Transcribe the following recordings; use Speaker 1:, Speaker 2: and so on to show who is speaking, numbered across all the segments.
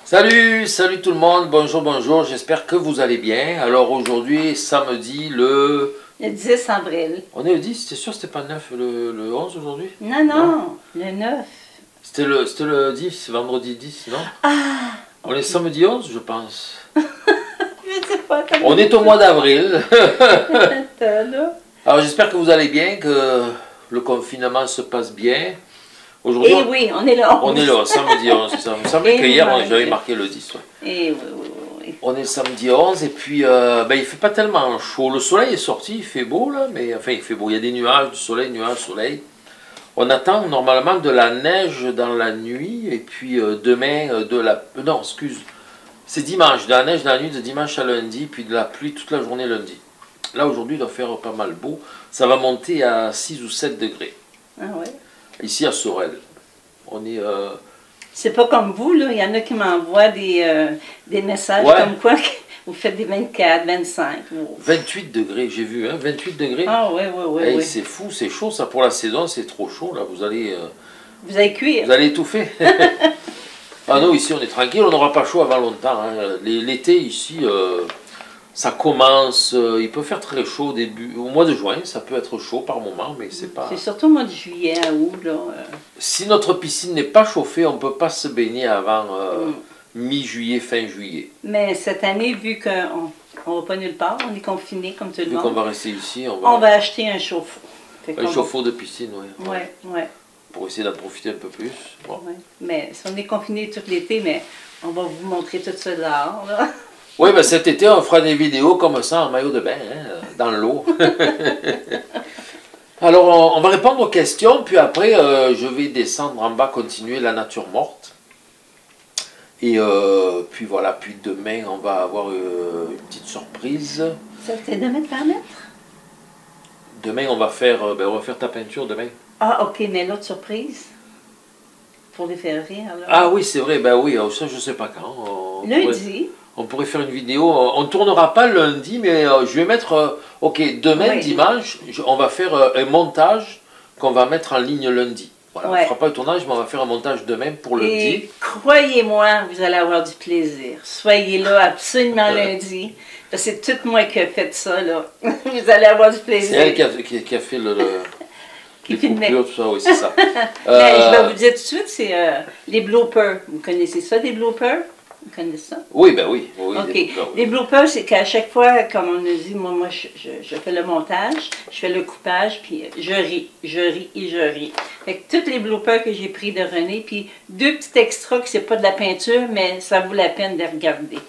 Speaker 1: Salut, salut tout le monde, bonjour, bonjour, j'espère que vous allez bien. Alors aujourd'hui, samedi, le
Speaker 2: 10 avril.
Speaker 1: On est le 10, c'était sûr que c'était pas le 9, le 11 aujourd'hui?
Speaker 2: Non, le 9.
Speaker 1: C'était le 10, vendredi 10, non?
Speaker 2: Ah!
Speaker 1: On est samedi 11, je pense.
Speaker 2: Je sais pas comment.
Speaker 1: On est au mois d'avril.
Speaker 2: Là.
Speaker 1: Alors j'espère que vous allez bien, que le confinement se passe bien. Aujourd'hui,
Speaker 2: Eh oui, on est là.
Speaker 1: on est là, samedi 11, c'est ça. Vous savez
Speaker 2: Eh
Speaker 1: qu'hier,
Speaker 2: mon
Speaker 1: j'avais
Speaker 2: Dieu.
Speaker 1: marqué le 10. Ouais.
Speaker 2: Eh oui, oui, oui.
Speaker 1: On est le samedi 11 et puis ben, il fait pas tellement chaud. Le soleil est sorti, il fait beau là, mais enfin il fait beau. Il y a des nuages, du soleil, nuages, soleil. On attend normalement de la neige dans la nuit et puis demain de la... Non, excuse. C'est dimanche, de la neige dans la nuit de dimanche à lundi, puis de la pluie toute la journée lundi. Là aujourd'hui il doit faire pas mal beau. Ça va monter à 6 ou 7 degrés.
Speaker 2: Ah ouais.
Speaker 1: Ici à Sorel. On est...
Speaker 2: C'est pas comme vous, là. Il y en a qui m'envoient des messages
Speaker 1: Ouais.
Speaker 2: comme quoi que vous faites des 24, 25.
Speaker 1: 28 degrés, j'ai vu, hein, 28 degrés.
Speaker 2: Ah oui, oui, oui.
Speaker 1: Hey,
Speaker 2: oui.
Speaker 1: c'est fou, c'est chaud ça pour la saison, c'est trop chaud là, vous allez
Speaker 2: Cuire.
Speaker 1: étouffer. Ah non, ici on est tranquille, on n'aura pas chaud avant longtemps. Hein. L'été ici, ça commence, il peut faire très chaud au mois de juin, ça peut être chaud par moment, mais c'est pas...
Speaker 2: C'est surtout au mois de juillet à août, là.
Speaker 1: Si notre piscine n'est pas chauffée, on ne peut pas se baigner avant mi-juillet, fin juillet.
Speaker 2: Mais cette année, vu qu'on ne va pas nulle part, on est confinés comme tout le
Speaker 1: Vu qu'on
Speaker 2: monde,
Speaker 1: va rester ici,
Speaker 2: on va acheter un chauffe-eau. Fait
Speaker 1: un
Speaker 2: qu'on
Speaker 1: chauffe-eau de piscine, oui.
Speaker 2: Ouais, ouais,
Speaker 1: Pour essayer d'en profiter un peu plus. Bon.
Speaker 2: ouais. Mais si on est confinés tout l'été, mais on va vous montrer tout ça dehors, là.
Speaker 1: Oui, ben cet été, on fera des vidéos comme ça en maillot de bain, hein, dans l'eau. Alors, on va répondre aux questions, puis après, je vais descendre en bas, continuer la nature morte. Et puis voilà, puis demain, on va avoir une petite surprise.
Speaker 2: Ça c'était demain de permettre?
Speaker 1: Demain, on va faire ta peinture demain.
Speaker 2: Ah, ok, mais l'autre surprise, pour les faire rire, là.
Speaker 1: Ah oui, c'est vrai, ben oui, ça, je sais pas quand.
Speaker 2: Lundi.
Speaker 1: On pourrait faire une vidéo, on ne tournera pas lundi, mais je vais mettre, ok, demain,
Speaker 2: Oui.
Speaker 1: dimanche, on va faire un montage qu'on va mettre en ligne lundi. Voilà, on
Speaker 2: Ouais.
Speaker 1: ne fera pas le tournage, mais on va faire un montage demain pour lundi.
Speaker 2: Et croyez-moi, vous allez avoir du plaisir. Soyez là absolument lundi. Parce que c'est tout moi qui ai fait ça, là. Vous allez avoir du
Speaker 1: C'est
Speaker 2: plaisir.
Speaker 1: elle qui a fait
Speaker 2: Qui
Speaker 1: les
Speaker 2: filmait.
Speaker 1: coupures, tout ça, oui, c'est ça.
Speaker 2: Mais je vais vous dire tout de suite, c'est les bloopers. Vous connaissez ça, des bloopers? Vous connaissez ça?
Speaker 1: Oui, ben oui. Oui,
Speaker 2: OK.
Speaker 1: des coupures, oui.
Speaker 2: Les bloopers, c'est qu'à chaque fois, comme on nous dit, moi je fais le montage, je fais le coupage, puis je ris et je ris. Fait que tous les bloopers que j'ai pris de René, puis deux petits extras que c'est pas de la peinture, mais ça vaut la peine de regarder.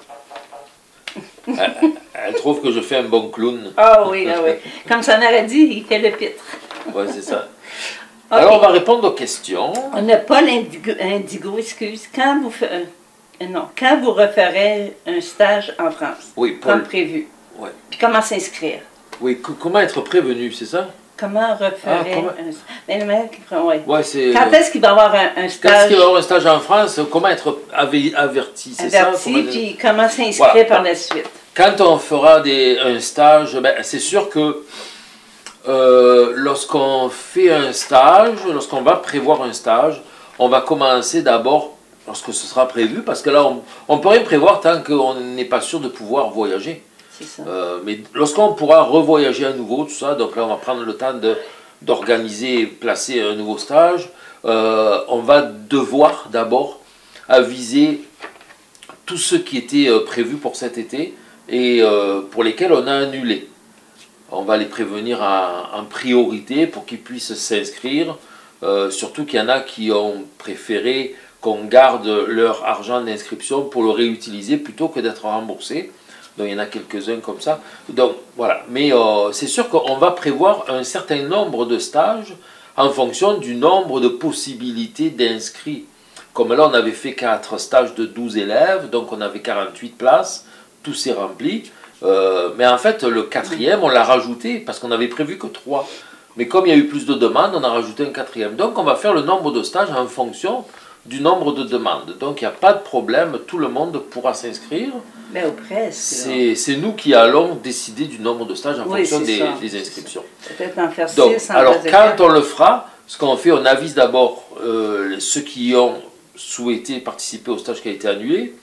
Speaker 1: Elle trouve que je fais un bon clown.
Speaker 2: Ah oui, ah oui. Comme son aurait dit, il fait le pitre.
Speaker 1: Ouais, c'est ça.
Speaker 2: OK.
Speaker 1: Alors, on va répondre aux questions.
Speaker 2: On n'a pas l'indigo, excuse. Quand vous referez un stage en France,
Speaker 1: Oui, Paul.
Speaker 2: comme prévu,
Speaker 1: Ouais.
Speaker 2: puis comment s'inscrire?
Speaker 1: Oui, comment être prévenu, c'est ça?
Speaker 2: Comment referer
Speaker 1: comment-
Speaker 2: un stage? Ben, le mec, ouais.
Speaker 1: Ouais, c'est...
Speaker 2: Quand est-ce qu'il va y avoir un
Speaker 1: Quand est-ce
Speaker 2: stage
Speaker 1: qu'il va y avoir un stage en France, comment être averti, c'est ça?
Speaker 2: averti,
Speaker 1: Comment-
Speaker 2: puis comment s'inscrire
Speaker 1: Voilà.
Speaker 2: par la suite?
Speaker 1: Quand on fera un stage, ben, c'est sûr que lorsqu'on fait un stage, lorsqu'on va prévoir un stage, on va commencer d'abord, lorsque ce sera prévu, parce que là, on ne peut rien prévoir tant qu'on n'est pas sûr de pouvoir voyager.
Speaker 2: C'est ça.
Speaker 1: Mais lorsqu'on pourra revoyager à nouveau, tout ça, donc là, on va prendre le temps d'organiser et placer un nouveau stage. On va devoir d'abord aviser tous ceux qui étaient prévus pour cet été et pour lesquels on a annulé. On va les prévenir en priorité pour qu'ils puissent s'inscrire, surtout qu'il y en a qui ont préféré qu'on garde leur argent d'inscription pour le réutiliser plutôt que d'être remboursé. Donc il y en a quelques-uns comme ça. Donc voilà, mais c'est sûr qu'on va prévoir un certain nombre de stages en fonction du nombre de possibilités d'inscrits. Comme là, on avait fait 4 stages de 12 élèves, donc on avait 48 places, tout s'est rempli. Mais en fait, le 4e, on l'a rajouté parce qu'on avait prévu que 3. Mais comme il y a eu plus de demandes, on a rajouté un 4e. Donc on va faire le nombre de stages en fonction du nombre de demandes. Donc il n'y a pas de problème, tout le monde pourra s'inscrire.
Speaker 2: Mais au presque.
Speaker 1: C'est nous qui allons décider du nombre de stages en
Speaker 2: Oui,
Speaker 1: fonction
Speaker 2: c'est ça.
Speaker 1: des inscriptions.
Speaker 2: Peut-être en faire 6,
Speaker 1: Donc,
Speaker 2: en
Speaker 1: alors
Speaker 2: faire
Speaker 1: quand
Speaker 2: quatre.
Speaker 1: on le fera, ce qu'on fait, on avise d'abord ceux qui ont souhaité participer au stage qui a été annulé.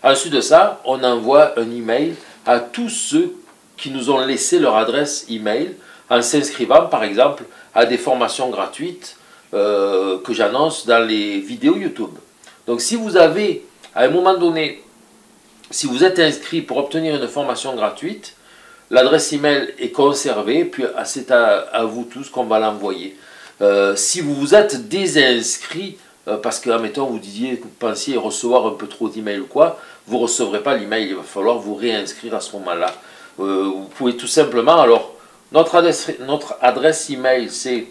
Speaker 1: Ensuite de ça, on envoie un email à tous ceux qui nous ont laissé leur adresse email en s'inscrivant par exemple à des formations gratuites que j'annonce dans les vidéos YouTube. Donc si vous avez, à un moment donné, si vous êtes inscrit pour obtenir une formation gratuite, l'adresse email est conservée, puis c'est à vous tous qu'on va l'envoyer. Si vous vous êtes désinscrit, parce que, admettons, vous disiez que vous pensiez recevoir un peu trop d'emails ou quoi, vous ne recevrez pas l'email, il va falloir vous réinscrire à ce moment-là. Vous pouvez tout simplement, alors, notre adresse email, c'est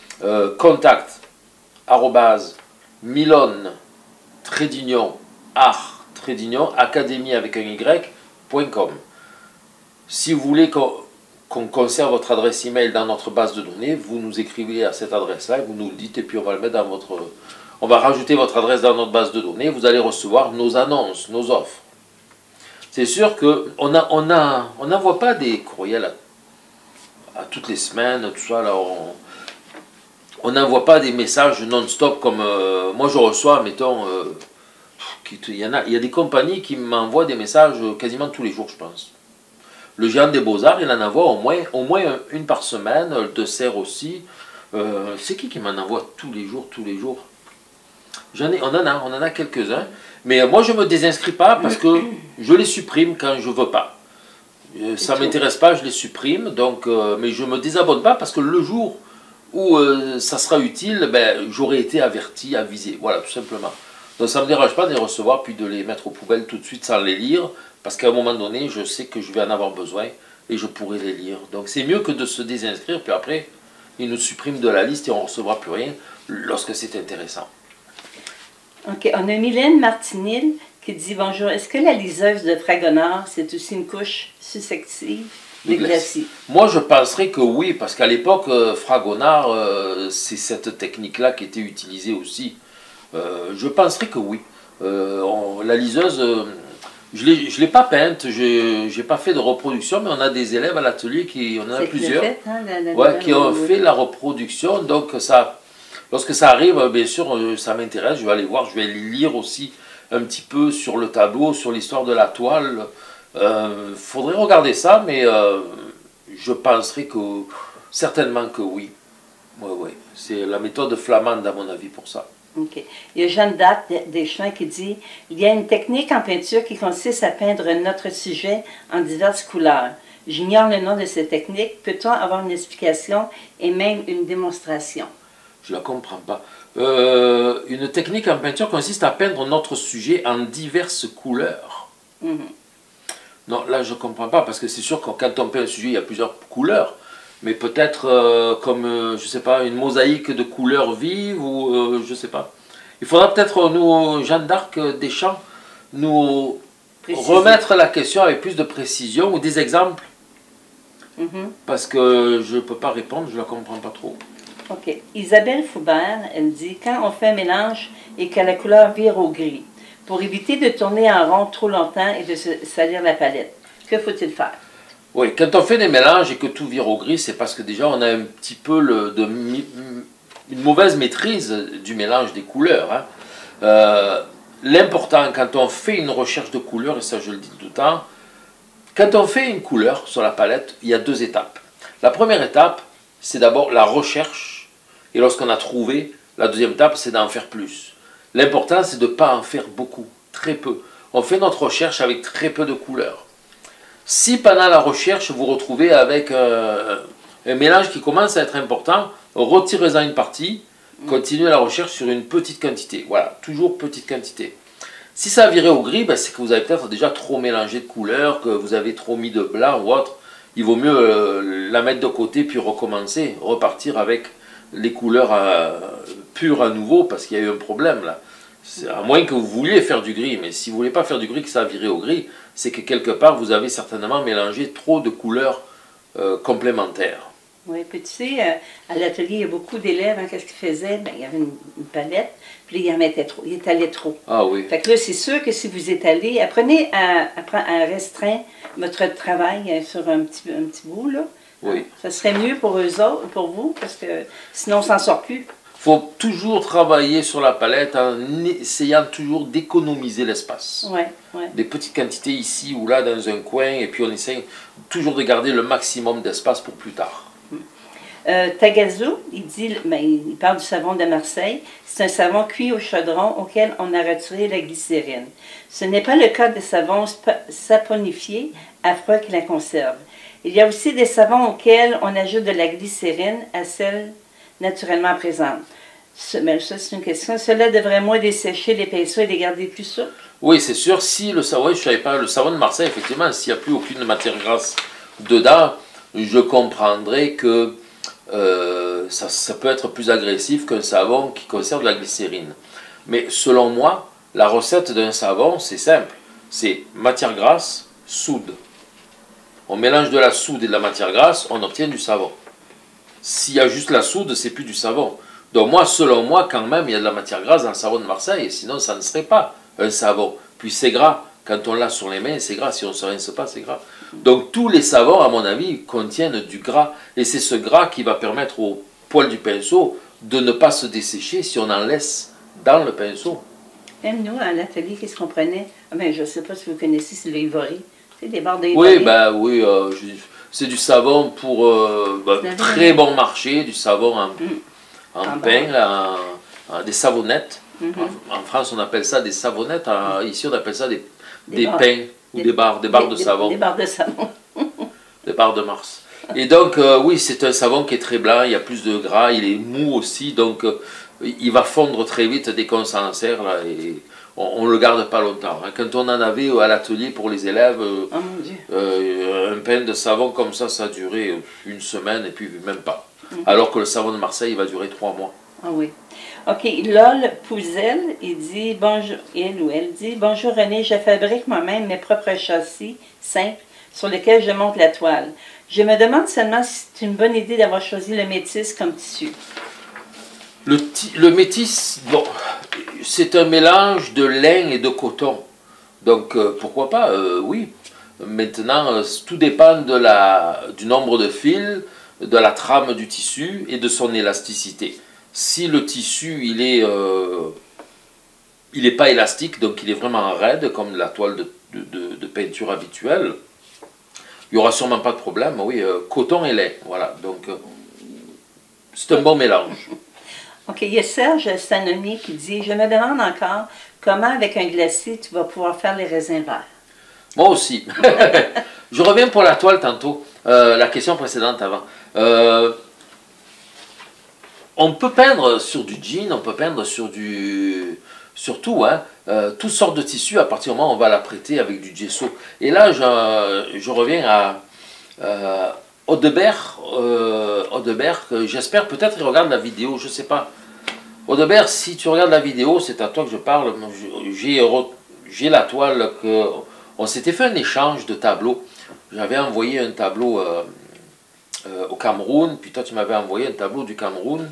Speaker 1: contact@milon-art-académie avec un y.com. Si vous voulez qu'on conserve votre adresse email dans notre base de données, vous nous écrivez à cette adresse-là, vous nous le dites et puis on va le mettre dans votre... On va rajouter votre adresse dans notre base de données, vous allez recevoir nos annonces, nos offres. C'est sûr qu'on n'envoie pas des courriels à toutes les semaines, tout ça, là, on n'envoie pas des messages non-stop comme moi je reçois, mettons, il y a des compagnies qui m'envoient des messages quasiment tous les jours, je pense. Le géant des Beaux-Arts, il en envoie au moins une par semaine, le dessert aussi. C'est qui m'en envoie tous les jours, on en a quelques-uns. Mais moi, je ne me désinscris pas parce que je les supprime quand je ne veux pas. Ça ne m'intéresse pas, je les supprime. Donc, mais je ne me désabonne pas parce que le jour où ça sera utile, ben, j'aurai été averti, avisé. Voilà, tout simplement. Donc ça ne me dérange pas de les recevoir puis de les mettre aux poubelles tout de suite sans les lire. Parce qu'à un moment donné, je sais que je vais en avoir besoin et je pourrai les lire. Donc c'est mieux que de se désinscrire, puis après, ils nous suppriment de la liste et on ne recevra plus rien lorsque c'est intéressant.
Speaker 2: OK. On a Mylène Martinil qui dit « Bonjour, est-ce que la liseuse de Fragonard, c'est aussi une couche susceptible de glacis? »
Speaker 1: Moi, je penserais que oui, parce qu'à l'époque, Fragonard, c'est cette technique-là qui était utilisée aussi. Je penserais que oui. La liseuse... je ne l'ai pas peinte, je n'ai pas fait de reproduction, mais on a des élèves à l'atelier, on en a plusieurs, qui ont fait la reproduction. Donc, lorsque ça arrive, bien sûr, ça m'intéresse, je vais aller voir, je vais lire aussi un petit peu sur le tableau, sur l'histoire de la toile. Faudrait regarder ça, mais je penserais certainement que oui. Ouais. C'est la méthode flamande, à mon avis, pour ça.
Speaker 2: OK. Il y a Jeanne d'Arc Deschamps qui dit « Il y a une technique en peinture qui consiste à peindre notre sujet en diverses couleurs. J'ignore le nom de cette technique. Peut-on avoir une explication et même une démonstration? »
Speaker 1: Je ne la comprends pas. Une technique en peinture consiste à peindre notre sujet en diverses couleurs. Non, là je ne comprends pas, parce que c'est sûr que quand on peint un sujet, il y a plusieurs couleurs. Mais peut-être comme, je ne sais pas, une mosaïque de couleurs vives ou je ne sais pas. Il faudra peut-être, nous, Jeanne d'Arc Deschamps, nous remettre la question avec plus de précision ou des exemples. Parce que je ne peux pas répondre, je ne la comprends pas trop.
Speaker 2: OK. Isabelle Foubert, elle dit « Quand on fait un mélange et que la couleur vire au gris, pour éviter de tourner en rond trop longtemps et de salir la palette, que faut-il faire? »
Speaker 1: Oui, quand on fait des mélanges et que tout vire au gris, c'est parce que déjà on a un petit peu une mauvaise maîtrise du mélange des couleurs. Hein. L'important quand on fait une recherche de couleurs, et ça je le dis tout le temps, quand on fait une couleur sur la palette, il y a deux étapes. La première étape, c'est d'abord la recherche, et lorsqu'on a trouvé, la deuxième étape, c'est d'en faire plus. L'important, c'est de ne pas en faire beaucoup, très peu. On fait notre recherche avec très peu de couleurs. Si pendant la recherche, vous retrouvez avec un mélange qui commence à être important, retirez-en une partie, continuez la recherche sur une petite quantité. Voilà, toujours petite quantité. Si ça a viré au gris, ben c'est que vous avez peut-être déjà trop mélangé de couleurs, que vous avez trop mis de blanc ou autre. Il vaut mieux la mettre de côté puis recommencer, repartir avec les couleurs pures à nouveau parce qu'il y a eu un problème là. À moins que vous vouliez faire du gris, mais si vous ne voulez pas faire du gris, que ça a viré au gris, c'est que quelque part vous avez certainement mélangé trop de couleurs complémentaires.
Speaker 2: Oui, puis tu sais, à l'atelier, il y a beaucoup d'élèves, hein, qu'est-ce qu'ils faisaient? Ben, il y avait une palette, puis ils en mettaient trop, ils étalaient trop.
Speaker 1: Ah oui.
Speaker 2: Fait que là, c'est sûr que si vous étalez, apprenez à restreindre votre travail sur un petit bout, là.
Speaker 1: Oui.
Speaker 2: Ça serait mieux pour eux autres, pour vous, parce que sinon on s'en sort plus.
Speaker 1: faut toujours travailler sur la palette en essayant toujours d'économiser l'espace.
Speaker 2: Ouais, ouais.
Speaker 1: Des petites quantités ici ou là dans un coin, et puis on essaye toujours de garder le maximum d'espace pour plus tard.
Speaker 2: Tagazo, il dit, ben, il parle du savon de Marseille. C'est un savon cuit au chaudron auquel on a retiré la glycérine. Ce n'est pas le cas des savons saponifiés à froid qui la conservent. Il y a aussi des savons auxquels on ajoute de la glycérine à celle naturellement présente. Mais ça, c'est une question. Cela devrait moins dessécher les pinceaux et les garder plus souples?
Speaker 1: Oui, c'est sûr. Si le savon, je savais pas, le savon de Marseille, effectivement, s'il n'y a plus aucune matière grasse dedans, je comprendrais que ça peut être plus agressif qu'un savon qui conserve de la glycérine. Mais selon moi, la recette d'un savon, c'est simple. C'est matière grasse, soude. On mélange de la soude et de la matière grasse, on obtient du savon. S'il y a juste la soude, c'est plus du savon. Donc moi, selon moi, quand même, il y a de la matière grasse dans le savon de Marseille, sinon ça ne serait pas un savon. Puis c'est gras. Quand on l'a sur les mains, c'est gras. Si on ne se rince pas, c'est gras. Donc tous les savons, à mon avis, contiennent du gras. Et c'est ce gras qui va permettre au poil du pinceau de ne pas se dessécher si on en laisse dans le pinceau.
Speaker 2: Même nous, à l'atelier, qu'est-ce qu'on prenait? Ah ben, je ne sais pas si vous connaissez, c'est le Ivory. Tu sais, des barres d'Ivory.
Speaker 1: Oui, ben oui, c'est du savon pour très bon marché, du savon en pain, des savonnettes. En France, on appelle ça des savonnettes. Ici, on appelle ça des pains ou des barres de savon.
Speaker 2: Des barres de savon.
Speaker 1: Des barres de Mars. Et donc, oui, c'est un savon qui est très blanc, il y a plus de gras, il est mou aussi, donc il va fondre très vite dès qu'on s'en sert, là, et on ne le garde pas longtemps. Hein. Quand on en avait à l'atelier pour les élèves, un pain de savon comme ça a duré une semaine, et puis même pas. Alors que le savon de Marseille, il va durer 3 mois.
Speaker 2: Ah oui. OK. Lol Pouzel, il dit bonjour, il ou elle dit bonjour René, je fabrique moi-même mes propres châssis simples sur lesquels je monte la toile. Je me demande seulement si c'est une bonne idée d'avoir choisi le métis comme tissu.
Speaker 1: Le métis, bon, c'est un mélange de laine et de coton. Donc pourquoi pas, oui. Maintenant, tout dépend du nombre de fils, de la trame du tissu et de son élasticité. Si le tissu, il est pas élastique, donc il est vraiment raide, comme la toile de peinture habituelle, il n'y aura sûrement pas de problème. Oui, coton et lait, voilà. Donc, c'est un bon mélange.
Speaker 2: OK, il y a Serge Sanoni qui dit « Je me demande encore comment, avec un glacier, tu vas pouvoir faire les raisins verts. »
Speaker 1: Moi aussi. Je reviens pour la toile tantôt, la question précédente avant. On peut peindre sur du jean, on peut peindre sur tout, hein, toutes sortes de tissus à partir du moment où on va la prêter avec du gesso. Et là, je reviens à Audebert, j'espère peut-être il regarde la vidéo, je ne sais pas. Audebert, si tu regardes la vidéo, c'est à toi que je parle. J'ai la toile on s'était fait un échange de tableaux. J'avais envoyé un tableau au Cameroun, puis toi tu m'avais envoyé un tableau du Cameroun.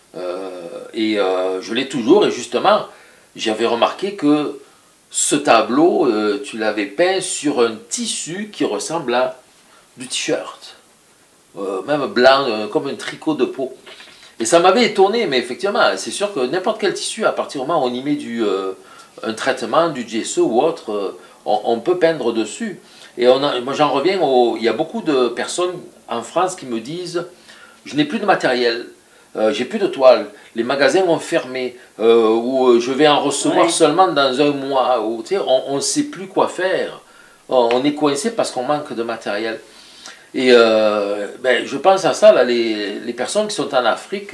Speaker 1: Je l'ai toujours, et justement, j'avais remarqué que ce tableau, tu l'avais peint sur un tissu qui ressemble à du t-shirt, même blanc, comme un tricot de peau. Et ça m'avait étonné, mais effectivement, c'est sûr que n'importe quel tissu, à partir du moment où on y met un traitement, du gesso ou autre, on peut peindre dessus. Et moi j'en reviens, il y a beaucoup de personnes en France qui me disent « Je n'ai plus de matériel. J'ai plus de toile, les magasins ont fermé, ou je vais en recevoir seulement dans un mois, ou on ne sait plus quoi faire, on est coincé parce qu'on manque de matériel. » Et je pense à ça, là, les personnes qui sont en Afrique,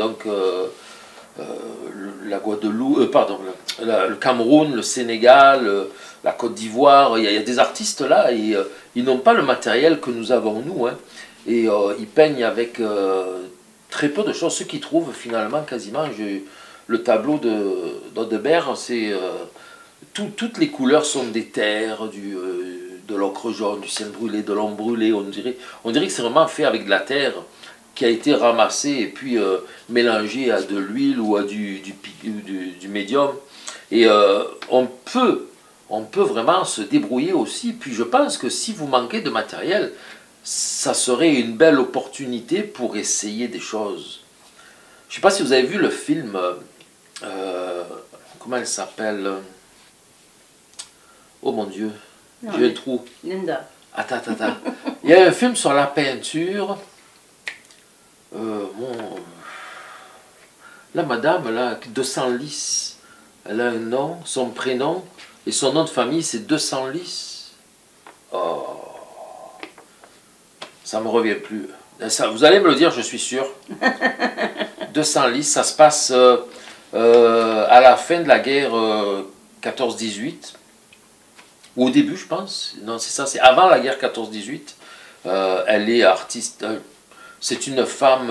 Speaker 1: la Guadeloupe, le Cameroun, le Sénégal, la Côte d'Ivoire, il y a des artistes là, et ils n'ont pas le matériel que nous avons nous, hein, et ils peignent avec très peu de choses. Ceux qui trouvent finalement quasiment, le tableau d'Audebert, c'est toutes les couleurs sont des terres, de l'ocre jaune, du ciel brûlé, de l'ombre brûlée. On dirait que c'est vraiment fait avec de la terre qui a été ramassée et puis mélangée à de l'huile ou à du médium. Et on peut vraiment se débrouiller aussi. Puis je pense que si vous manquez de matériel, ça serait une belle opportunité pour essayer des choses. sais pas si vous avez vu le film, comment elle s'appelle? Oh mon Dieu, j'ai un trou.
Speaker 2: Linda.
Speaker 1: Attends, attends, attends. Il y a un film sur la peinture. La madame, là, 200 lys, elle a un nom, son prénom, et son nom de famille, c'est 200 lys. Oh, ça me revient plus. Ça, vous allez me le dire, je suis sûr. 200 lys, ça se passe à la fin de la guerre 14-18. Ou au début, je pense. Non, c'est ça, c'est avant la guerre 14-18. Elle est artiste. C'est une femme,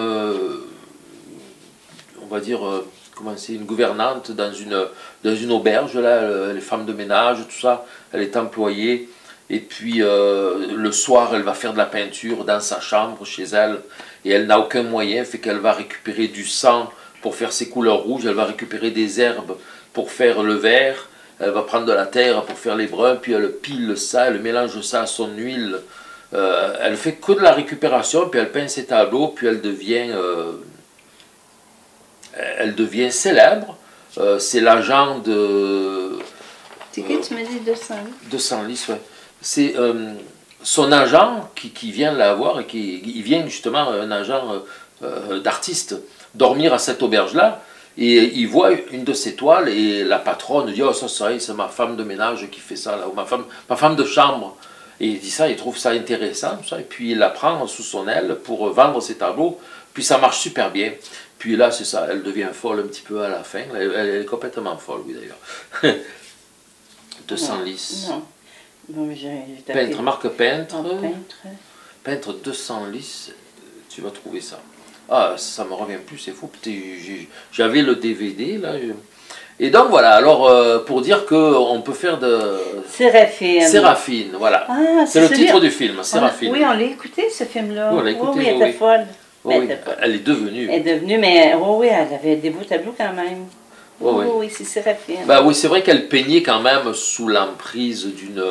Speaker 1: on va dire, comment c'est, une gouvernante dans une auberge, là, les femmes de ménage, tout ça. Elle est employée. Et puis, le soir, elle va faire de la peinture dans sa chambre, chez elle. Et elle n'a aucun moyen, fait qu'elle va récupérer du sang pour faire ses couleurs rouges. Elle va récupérer des herbes pour faire le vert. Elle va prendre de la terre pour faire les bruns, puis elle pile ça, elle mélange ça à son huile. Elle fait que de la récupération, puis elle peint ses tableaux, puis elle devient célèbre. C'est l'agent de...
Speaker 2: C'est qui tu me dis 200 lys?
Speaker 1: 200 lys, ouais. C'est son agent qui vient la voir, et il vient justement, un agent d'artiste, dormir à cette auberge-là. Et il voit une de ses toiles et la patronne dit « Oh, ça, c'est ma femme de ménage qui fait ça, là, ou ma femme de chambre. » Et il dit ça, il trouve ça intéressant, ça, et puis il la prend sous son aile pour vendre ses tableaux, puis ça marche super bien. Puis là, c'est ça, elle devient folle un petit peu à la fin, elle est complètement folle, oui, d'ailleurs. 200 lys.
Speaker 2: Non. Non, mais
Speaker 1: peintre, marque peintre.
Speaker 2: Oh, peintre.
Speaker 1: Peintre 200 lys, tu vas trouver ça. Ah, ça me revient plus, c'est fou. J'avais le DVD, là. Et donc, voilà. Alors, pour dire qu'on peut faire de...
Speaker 2: Séraphine.
Speaker 1: Séraphine, voilà.
Speaker 2: Ah,
Speaker 1: c'est le titre du film, Séraphine.
Speaker 2: Oui, on l'a écouté, ce film-là.
Speaker 1: Oui, on l'a écouté,
Speaker 2: oui, elle était folle.
Speaker 1: Oui, elle est devenue.
Speaker 2: Elle est devenue, mais oui, elle avait des beaux tableaux quand même. Oui, c'est Séraphine.
Speaker 1: Bah oui, c'est vrai qu'elle peignait quand même sous l'emprise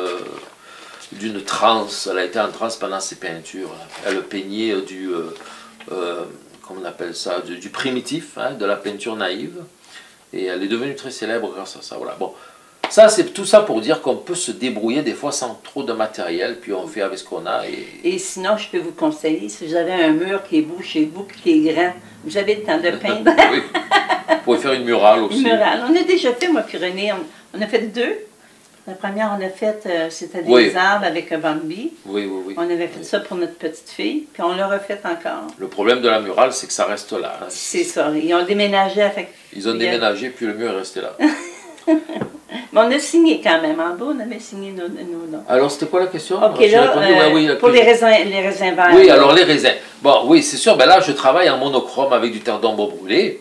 Speaker 1: d'une transe. Elle a été en transe pendant ses peintures. Elle peignait comment on appelle ça, du primitif, hein, de la peinture naïve. Et elle est devenue très célèbre grâce à ça. Voilà. Bon, ça, c'est tout ça pour dire qu'on peut se débrouiller des fois sans trop de matériel, puis on fait avec ce qu'on a.
Speaker 2: Et sinon, je peux vous conseiller, si vous avez un mur qui est beau chez vous, qui est grand, vous avez le temps de peindre.
Speaker 1: Oui, vous pouvez faire une murale aussi.
Speaker 2: Une murale. On a déjà fait, moi puis René, on a fait 2. La première, on a fait, c'était des arbres avec un Bambi.
Speaker 1: Oui, oui, oui.
Speaker 2: On avait fait ça pour notre petite fille, puis on l'a refait encore.
Speaker 1: Le problème de la murale, c'est que ça reste là. Hein.
Speaker 2: C'est ça. Ils ont déménagé.
Speaker 1: Ils ont déménagé, puis le mur est resté là.
Speaker 2: Mais on a signé quand même. En bas, on avait signé nos noms.
Speaker 1: Alors, c'était quoi la question?
Speaker 2: OK, là, oui, pour les raisins verts.
Speaker 1: Oui, alors les raisins. Bon, oui, c'est sûr. Ben là, je travaille en monochrome avec du terre d'ombre brûlé.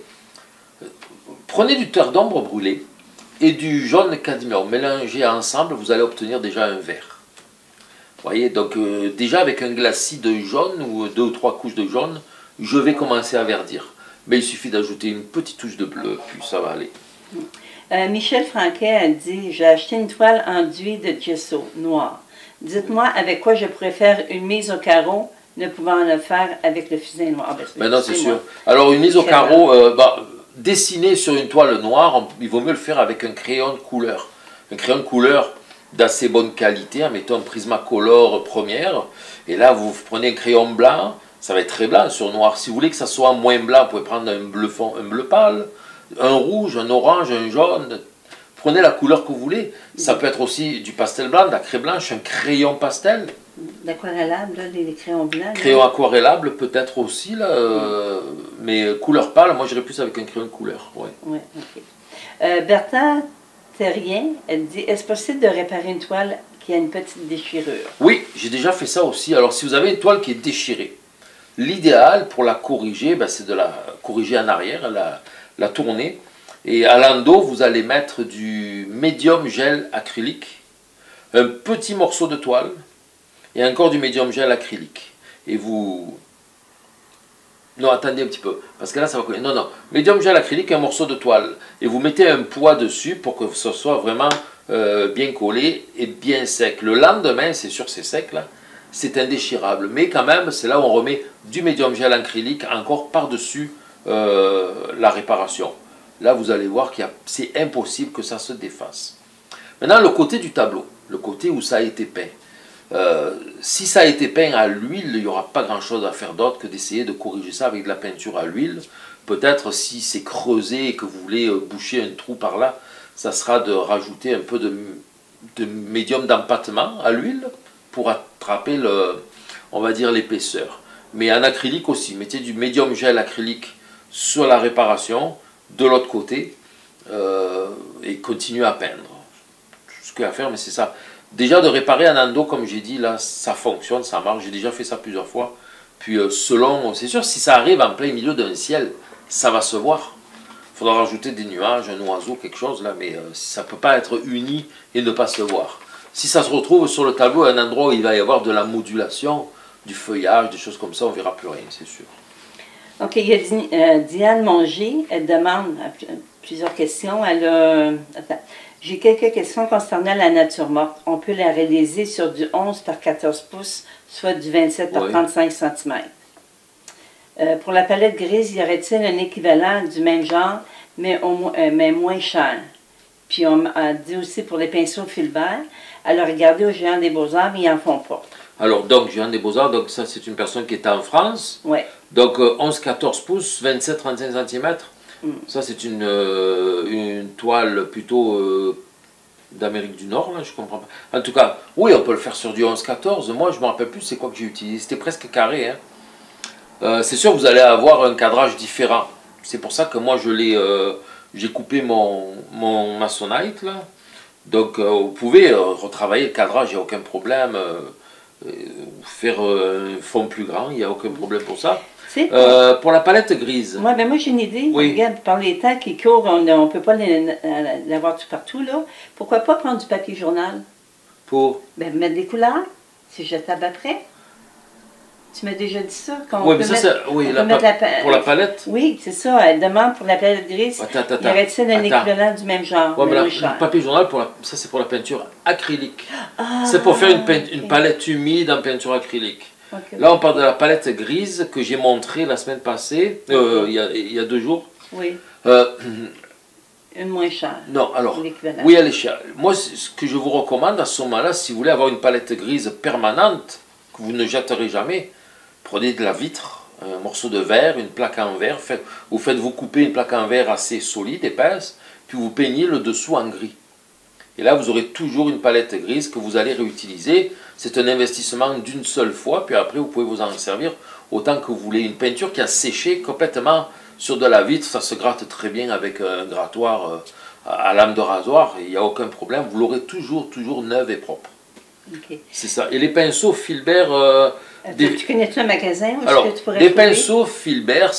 Speaker 1: Prenez du terre d'ombre brûlé et du jaune cadmium. Mélangez ensemble, vous allez obtenir déjà un vert. Vous voyez, donc déjà avec un glacis de jaune ou 2 ou 3 couches de jaune, je vais commencer à verdir. Mais il suffit d'ajouter une petite touche de bleu, puis ça va aller.
Speaker 2: Michel Franquet a dit « J'ai acheté une toile enduit de gesso noir. Dites-moi avec quoi je pourrais faire une mise au carreau, ne pouvant le faire avec le fusain noir. »
Speaker 1: Ben non, c'est sûr. Alors une mise au carreau, dessiner sur une toile noire, il vaut mieux le faire avec un crayon de couleur. Un crayon de couleur d'assez bonne qualité, mettons un Prismacolor première. Et là, vous prenez un crayon blanc, ça va être très blanc sur noir. Si vous voulez que ça soit moins blanc, vous pouvez prendre un bleu fond, un bleu pâle, un rouge, un orange, un jaune. Prenez la couleur que vous voulez. Ça peut être aussi du pastel blanc, de la craie blanche, un crayon pastel.
Speaker 2: L'aquarellable, les crayons blancs.
Speaker 1: Crayon aquarellable peut-être aussi, là, mais couleur pâle, moi j'irais plus avec un crayon de couleur. Ouais.
Speaker 2: Oui, ok. Bertha Terrien, elle dit, est-ce possible de réparer une toile qui a une petite déchirure?
Speaker 1: Oui, j'ai déjà fait ça aussi. Alors si vous avez une toile qui est déchirée, l'idéal pour la corriger, ben, c'est de la corriger en arrière, la tourner. Et à l'endos, vous allez mettre du médium gel acrylique, un petit morceau de toile, et encore du médium gel acrylique. Et vous... Non, attendez un petit peu, parce que là, ça va coller. Non, non, médium gel acrylique, un morceau de toile. Et vous mettez un poids dessus pour que ce soit vraiment bien collé et bien sec. Le lendemain, c'est sûr, c'est sec, là, c'est indéchirable. Mais quand même, c'est là où on remet du médium gel acrylique encore par-dessus la réparation. Là, vous allez voir que c'est impossible que ça se défasse. Maintenant, le côté du tableau, le côté où ça a été peint. Si ça a été peint à l'huile, il n'y aura pas grand-chose à faire d'autre que d'essayer de corriger ça avec de la peinture à l'huile. Peut-être si c'est creusé et que vous voulez boucher un trou par là, ça sera de rajouter un peu de médium d'empattement à l'huile pour attraper on va dire l'épaisseur. Mais en acrylique aussi, mettez du médium gel acrylique sur la réparation, de l'autre côté, et continuez à peindre. Tout ce qu'il y a à faire, mais c'est ça. Déjà de réparer un endo, comme j'ai dit, là, ça fonctionne, ça marche. J'ai déjà fait ça plusieurs fois. Puis selon, c'est sûr, si ça arrive en plein milieu d'un ciel, ça va se voir. Il faudra rajouter des nuages, un oiseau, quelque chose là, mais ça ne peut pas être uni et ne pas se voir. Si ça se retrouve sur le tableau à un endroit où il va y avoir de la modulation, du feuillage, des choses comme ça, on ne verra plus rien, c'est sûr.
Speaker 2: OK, il y a Diane Monger, elle demande plusieurs questions. Elle a... Attends. J'ai quelques questions concernant la nature morte. On peut la réaliser sur du 11 par 14 pouces, soit du 27 par 35 cm. Pour la palette grise, y aurait-il un équivalent du même genre, mais moins cher? Puis on a dit aussi pour les pinceaux Filbert, elle a regardé au Géant des Beaux-Arts, mais ils n'en font pas.
Speaker 1: Alors, donc, Géant des Beaux-Arts, donc ça c'est une personne qui est en France.
Speaker 2: Oui.
Speaker 1: Donc 11-14 pouces, 27-35 cm. Ça, c'est une toile plutôt d'Amérique du Nord, là, je comprends pas. En tout cas, oui, on peut le faire sur du 11-14. Moi, je ne me rappelle plus c'est quoi que j'ai utilisé. C'était presque carré. Hein. C'est sûr que vous allez avoir un cadrage différent. C'est pour ça que moi, j'ai coupé mon Masonite, là. Donc, vous pouvez retravailler le cadrage, il n'y a aucun problème. Faire un fond plus grand, il n'y a aucun problème pour ça. Pour la palette grise.
Speaker 2: Ouais, ben moi j'ai une idée.
Speaker 1: Oui.
Speaker 2: Regarde, par les temps qui courent, on ne peut pas l'avoir tout partout, là. Pourquoi pas prendre du papier journal?
Speaker 1: Pour?
Speaker 2: Ben, mettre des couleurs, c'est jetable après. Tu m'as déjà dit ça.
Speaker 1: Oui, mais ça, c'est... Oui, pour la palette?
Speaker 2: Oui, c'est ça. Elle demande pour la palette grise, y aurait-il un équivalent du même genre?
Speaker 1: Ouais, mais le papier journal, ça c'est pour la peinture acrylique. Ah, c'est pour faire une palette humide en peinture acrylique. Okay. Là, on parle de la palette grise que j'ai montrée la semaine passée, il y a 2 jours.
Speaker 2: Oui. Une moins chère.
Speaker 1: Non, alors, oui, elle est chère. Moi, ce que je vous recommande à ce moment-là, si vous voulez avoir une palette grise permanente, que vous ne jetterez jamais, prenez de la vitre, un morceau de verre, une plaque en verre, vous couper une plaque en verre assez solide, épaisse, puis vous peignez le dessous en gris. Et là, vous aurez toujours une palette grise que vous allez réutiliser. C'est un investissement d'une seule fois, puis après, vous pouvez vous en servir autant que vous voulez. Une peinture qui a séché complètement sur de la vitre, ça se gratte très bien avec un grattoir à lame de rasoir, il n'y a aucun problème. Vous l'aurez toujours neuve et propre. Okay. C'est ça. Et les pinceaux Filbert...
Speaker 2: tu connais-tu un magasin où
Speaker 1: alors,
Speaker 2: que tu pourrais
Speaker 1: les pinceaux Filbert,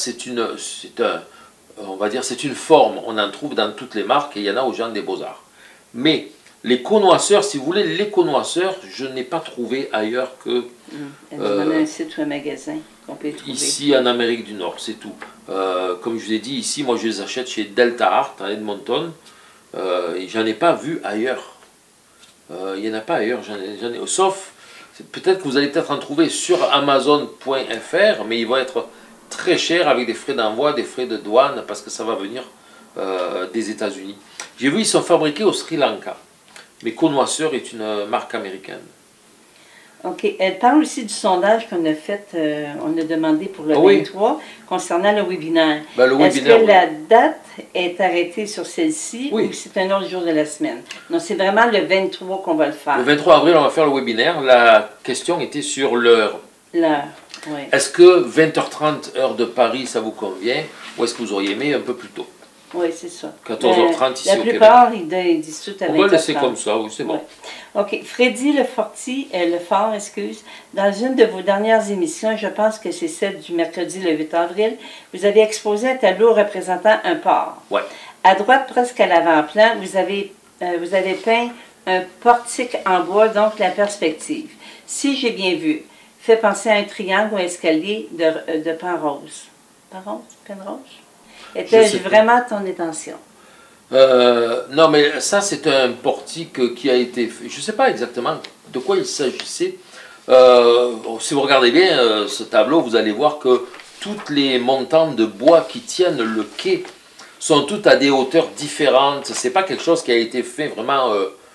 Speaker 1: on va dire, c'est une forme. On en trouve dans toutes les marques et il y en a au Géant des Beaux-Arts. Mais les connoisseurs, si vous voulez, les connoisseurs, je n'ai pas trouvé ailleurs que...
Speaker 2: un site ou un magasin qu'on peut trouver.
Speaker 1: Ici, en Amérique du Nord, c'est tout. Comme je vous ai dit, ici, moi, je les achète chez Delta Art, à Edmonton. Et j'en ai pas vu ailleurs. Il n'y en a pas ailleurs, sauf, peut-être que vous allez peut-être en trouver sur Amazon.fr, mais il va être très cher avec des frais d'envoi, des frais de douane, parce que ça va venir des États-Unis. J'ai vu, ils sont fabriqués au Sri Lanka. Mais Connoisseur est une marque américaine.
Speaker 2: OK. Elle parle aussi du sondage qu'on a fait, on a demandé pour le 23, concernant le webinaire. Ben, est-ce que la date est arrêtée sur celle-ci ou c'est un autre jour de la semaine? Non, c'est vraiment le 23 qu'on va le faire.
Speaker 1: Le 23 avril, on va faire le webinaire. La question était sur l'heure.
Speaker 2: L'heure, oui.
Speaker 1: Est-ce que 20h30, heure de Paris, ça vous convient? Ou est-ce que vous auriez aimé un peu plus tôt?
Speaker 2: Oui, c'est ça.
Speaker 1: 14h30 ici
Speaker 2: au Québec. La plupart, ils disent tout à 20h30.
Speaker 1: On va laisser comme ça, oui, c'est bon.
Speaker 2: Ouais. OK. Freddy Lefort, dans une de vos dernières émissions, je pense que c'est celle du mercredi le 8 avril, vous avez exposé un tableau représentant un port.
Speaker 1: Oui.
Speaker 2: À droite, presque à l'avant-plan, vous avez peint un portique en bois, donc la perspective. Si j'ai bien vu, fait penser à un triangle ou un escalier de pain rose. Pain rose? Pain rose? Était-ce vraiment ton intention?
Speaker 1: Non, mais ça, c'est un portique qui a été fait. Je ne sais pas exactement de quoi il s'agissait. Si vous regardez bien ce tableau, vous allez voir que toutes les montantes de bois qui tiennent le quai sont toutes à des hauteurs différentes. C'est pas quelque chose qui a été fait vraiment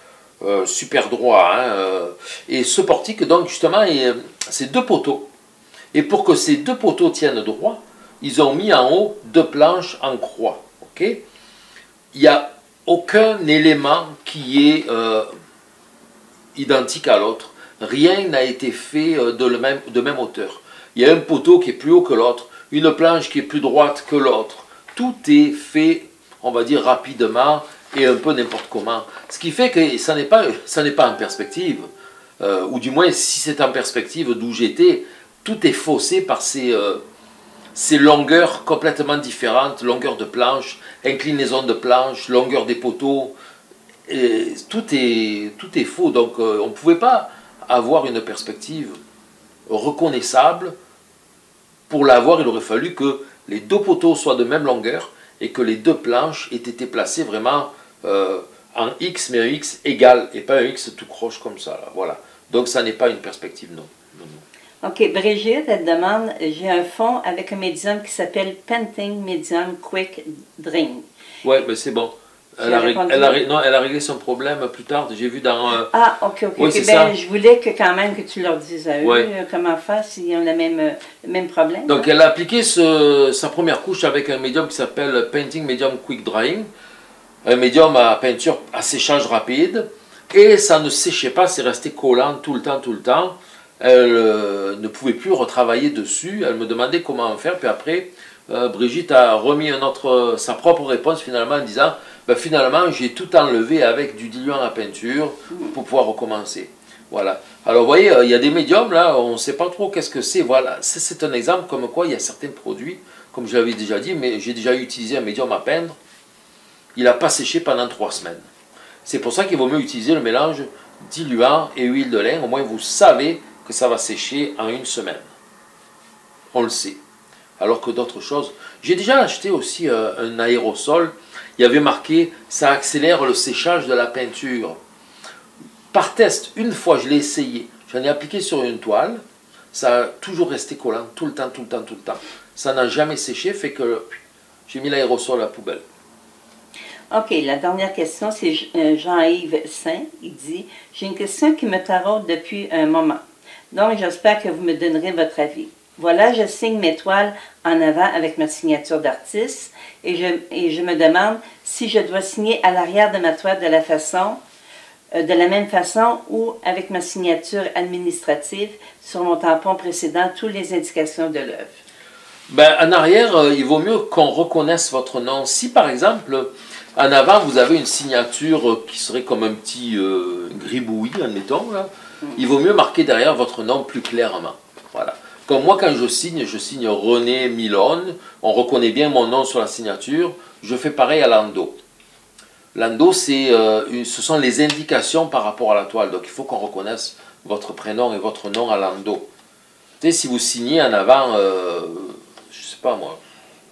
Speaker 1: super droit. Hein, Et ce portique, donc, justement, c'est 2 poteaux. Et pour que ces 2 poteaux tiennent droit, ils ont mis en haut 2 planches en croix. Ok? Il n'y a aucun élément qui est identique à l'autre. Rien n'a été fait de même hauteur. Il y a un poteau qui est plus haut que l'autre, une planche qui est plus droite que l'autre. Tout est fait, on va dire, rapidement et un peu n'importe comment. Ce qui fait que ça n'est pas en perspective. Ou du moins, si c'est en perspective d'où j'étais, tout est faussé par ces longueurs complètement différentes, longueur de planche, inclinaison de planche, longueur des poteaux. Et tout est faux. Donc, on ne pouvait pas avoir une perspective reconnaissable. Pour l'avoir, il aurait fallu que les 2 poteaux soient de même longueur et que les 2 planches aient été placées vraiment en X, mais un X égal et pas un X tout croche comme ça. Là. Voilà. Donc ça n'est pas une perspective, non.
Speaker 2: OK, Brigitte, elle demande, j'ai un fond avec un médium qui s'appelle Painting Medium Quick Drawing.
Speaker 1: Oui, mais c'est bon. Elle a réglé son problème plus tard. J'ai vu dans...
Speaker 2: Ah, OK.
Speaker 1: Oui,
Speaker 2: Okay. Ben, je voulais que quand même que tu leur dises à eux comment faire s'ils ont le même problème.
Speaker 1: Donc, elle a appliqué sa première couche avec un médium qui s'appelle Painting Medium Quick Drying. Un médium à peinture à séchage rapide. Et ça ne séchait pas, c'est resté collant tout le temps. Elle ne pouvait plus retravailler dessus. Elle me demandait comment faire. Puis après, Brigitte a remis sa propre réponse finalement en disant... Ben, finalement, j'ai tout enlevé avec du diluant à peinture pour pouvoir recommencer. Voilà. Alors, vous voyez, il y a des médiums, là, on ne sait pas trop qu'est-ce que c'est. Voilà, c'est un exemple comme quoi il y a certains produits, comme je l'avais déjà dit, mais j'ai déjà utilisé un médium à peindre. Il n'a pas séché pendant 3 semaines. C'est pour ça qu'il vaut mieux utiliser le mélange diluant et huile de lin. Au moins, vous savez que ça va sécher en 1 semaine. On le sait. Alors que d'autres choses... J'ai déjà acheté aussi un aérosol. Il y avait marqué « ça accélère le séchage de la peinture ». Par test, une fois je l'ai essayé, j'en ai appliqué sur une toile, ça a toujours resté collant, tout le temps. Ça n'a jamais séché, fait que j'ai mis l'aérosol à la poubelle.
Speaker 2: OK, la dernière question, c'est Jean-Yves Saint. Il dit « J'ai une question qui me taraude depuis un moment. Donc, j'espère que vous me donnerez votre avis. Voilà, je signe mes toiles en avant avec ma signature d'artiste et je me demande si je dois signer à l'arrière de ma toile de la même façon ou avec ma signature administrative sur mon tampon précédent, toutes les indications de l'œuvre. »
Speaker 1: Ben, en arrière, il vaut mieux qu'on reconnaisse votre nom. Si par exemple, en avant, vous avez une signature qui serait comme un petit gribouillis, admettons, là, il vaut mieux marquer derrière votre nom plus clairement. Voilà. Comme moi, quand je signe René Milone, on reconnaît bien mon nom sur la signature, je fais pareil à l'endo. L'endo, ce sont les indications par rapport à la toile, donc il faut qu'on reconnaisse votre prénom et votre nom à l'endo. Tu sais, si vous signez en avant, je sais pas moi.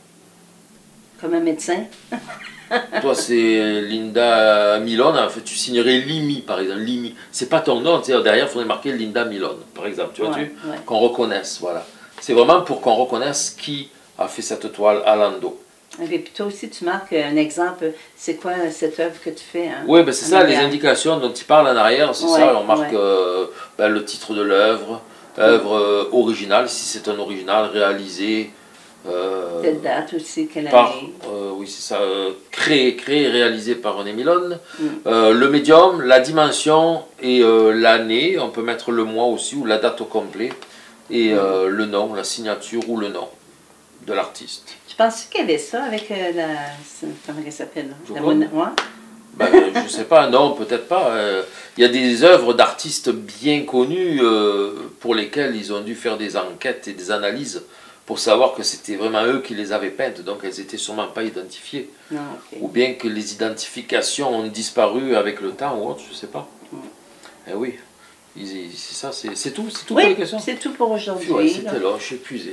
Speaker 2: Comme un médecin.
Speaker 1: Toi, c'est Linda Milone, en fait, tu signerais Limi, par exemple. Limi. C'est pas ton nom, derrière, il faudrait marquer Linda Milone, par exemple. Tu vois, qu'on reconnaisse, voilà. C'est vraiment pour qu'on reconnaisse qui a fait cette toile à l'endo.
Speaker 2: Et puis toi aussi, tu marques un exemple. C'est quoi cette œuvre que tu fais? Hein,
Speaker 1: oui, ben c'est ça, les indications dont tu parles en arrière, c'est ça. On marque le titre de l'œuvre, œuvre originale, si c'est un original réalisé.
Speaker 2: Telle date aussi, quelle année?
Speaker 1: Oui, c'est ça. Créé et réalisé par René Milone. Le médium, la dimension et l'année. On peut mettre le mois aussi ou la date au complet. Et le nom, la signature ou le nom de l'artiste.
Speaker 2: Tu penses qu'il y avait ça avec comment elle s'appelle?
Speaker 1: Ben, je ne sais pas, non, peut-être pas. Il y a des œuvres d'artistes bien connus pour lesquelles ils ont dû faire des enquêtes et des analyses pour savoir que c'était vraiment eux qui les avaient peintes, donc elles n'étaient sûrement pas identifiées.
Speaker 2: Non, okay.
Speaker 1: Ou bien que les identifications ont disparu avec le temps ou autre, je ne sais pas. Eh oui, c'est ça, c'est tout pour les questions.
Speaker 2: C'est tout pour aujourd'hui.
Speaker 1: Ouais, c'était là, je suis épuisé.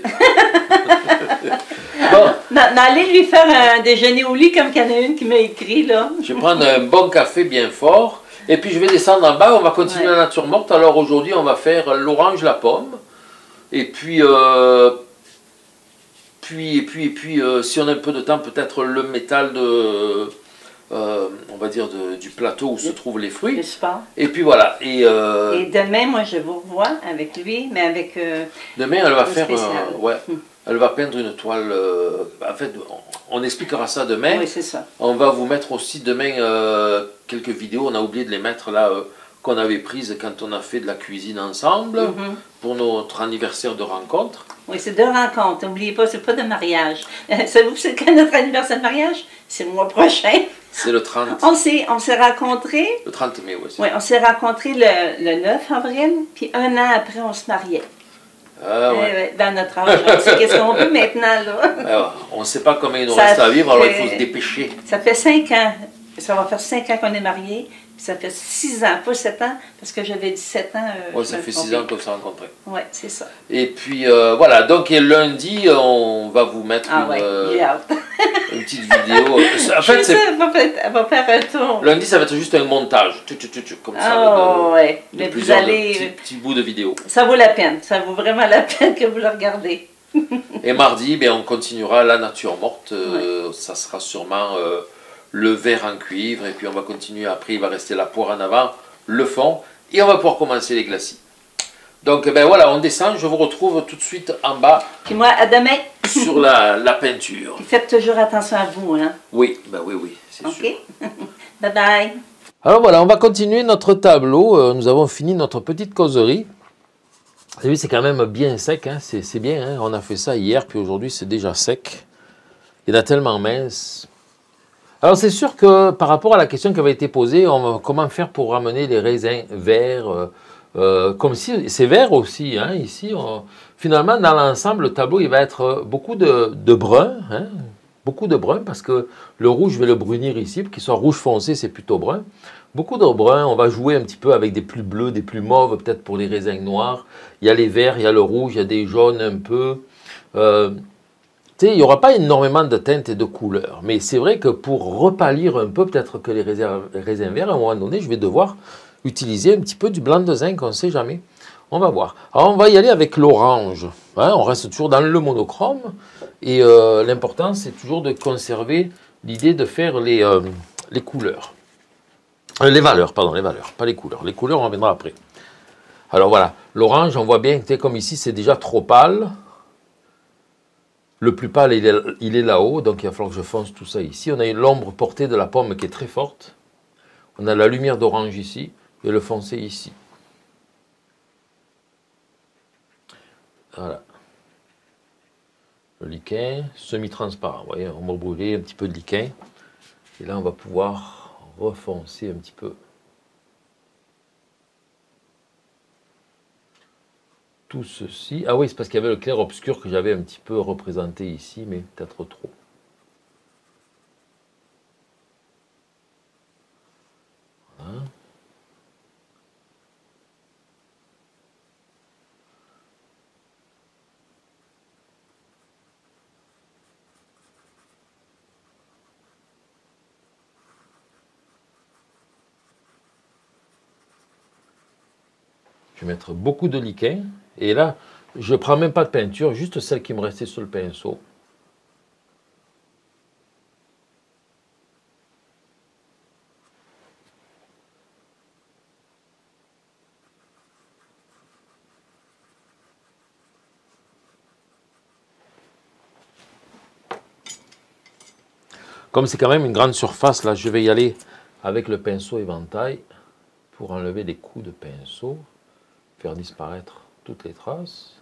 Speaker 2: Bon. Mais allez lui faire un déjeuner au lit comme qu'il y en a une qui m'a écrit là.
Speaker 1: Je vais prendre un bon café bien fort, et puis je vais descendre en bas, on va continuer la nature morte. Alors aujourd'hui, on va faire l'orange, la pomme, et puis... puis, si on a un peu de temps, peut-être le métal de, on va dire, du plateau où se trouvent les fruits. Et puis voilà. Et
Speaker 2: demain, moi, je vous revois avec lui, mais avec.
Speaker 1: Demain, elle va faire. Ouais. Elle va peindre une toile. En fait, on expliquera ça demain.
Speaker 2: Oui, c'est ça.
Speaker 1: On va vous mettre aussi demain quelques vidéos. On a oublié de les mettre là, qu'on avait prises quand on a fait de la cuisine ensemble pour notre anniversaire de rencontre.
Speaker 2: Oui, c'est de rencontre. N'oubliez pas, c'est pas de mariage. Savez-vous c'est quand notre anniversaire de mariage? C'est le mois prochain.
Speaker 1: C'est le 30.
Speaker 2: On s'est rencontrés.
Speaker 1: Le 30 mai, oui.
Speaker 2: Oui, on s'est rencontrés le 9 avril, puis un an après, on se mariait.
Speaker 1: Ah ouais.
Speaker 2: Dans notre âge. C'est qu'est-ce qu'on veut maintenant, là?
Speaker 1: Alors, on ne sait pas combien il nous reste à vivre, alors il faut se dépêcher.
Speaker 2: Ça fait 5 ans. Ça va faire 5 ans qu'on est mariés. Ça fait 6 ans, pas 7 ans, parce que j'avais 17 ans.
Speaker 1: Oui, ça fait 6 ans qu'on s'est rencontrés.
Speaker 2: Oui, c'est ça.
Speaker 1: Et puis, voilà, donc lundi, on va vous mettre une petite vidéo. En fait,
Speaker 2: elle va faire un tour.
Speaker 1: Lundi, ça va être juste un montage, comme ça.
Speaker 2: Oh, oui. Mais vous allez...
Speaker 1: Petit bout de vidéo.
Speaker 2: Ça vaut la peine, ça vaut vraiment la peine que vous le regardez.
Speaker 1: Et mardi, on continuera la nature morte. Ça sera sûrement... le verre en cuivre, et puis on va continuer après, il va rester la poire en avant, le fond, et on va pouvoir commencer les glacis. Donc voilà, on descend, je vous retrouve tout de suite en bas.
Speaker 2: Puis moi, à demain.
Speaker 1: Sur la peinture.
Speaker 2: Et faites toujours attention à vous, hein?
Speaker 1: Oui, oui, c'est sûr.
Speaker 2: Ok. Bye bye.
Speaker 1: Alors voilà, on va continuer notre tableau, nous avons fini notre petite causerie. Vous savez, c'est quand même bien sec, hein? C'est bien, hein? On a fait ça hier, puis aujourd'hui c'est déjà sec. Il y en a tellement mince. Alors c'est sûr que par rapport à la question qui avait été posée, comment faire pour ramener les raisins verts, comme si c'est vert aussi, hein, ici, finalement dans l'ensemble le tableau il va être beaucoup de brun, hein, beaucoup de brun parce que le rouge je vais le brunir ici, pour qu'il soit rouge foncé c'est plutôt brun, beaucoup de brun, on va jouer un petit peu avec des plus bleus, des plus mauves peut-être pour les raisins noirs, il y a les verts, il y a le rouge, il y a des jaunes un peu, il n'y aura pas énormément de teintes et de couleurs, mais c'est vrai que pour repâlir un peu, peut-être que les raisins verts, à un moment donné, je vais devoir utiliser un petit peu du blanc de zinc, on ne sait jamais. On va voir. Alors, on va y aller avec l'orange. Hein, on reste toujours dans le monochrome, et l'important, c'est toujours de conserver l'idée de faire les couleurs. Les valeurs, pardon, les valeurs, pas les couleurs. Les couleurs, on reviendra après. Alors voilà, l'orange, on voit bien que comme ici, c'est déjà trop pâle. Le plus pâle, il est là-haut, donc il va falloir que je fonce tout ça ici. On a l'ombre portée de la pomme qui est très forte. On a la lumière d'orange ici et le foncé ici. Voilà. Le liquin semi-transparent. Vous voyez, on va brûler un petit peu de liquin. Et là, on va pouvoir refoncer un petit peu. Tout ceci. Ah oui, c'est parce qu'il y avait le clair-obscur que j'avais un petit peu représenté ici, mais peut-être trop. Voilà. Je vais mettre beaucoup de liquin. Et là, je ne prends même pas de peinture, juste celle qui me restait sur le pinceau. Comme c'est quand même une grande surface, là, je vais y aller avec le pinceau éventail pour enlever les coups de pinceau, faire disparaître toutes les traces.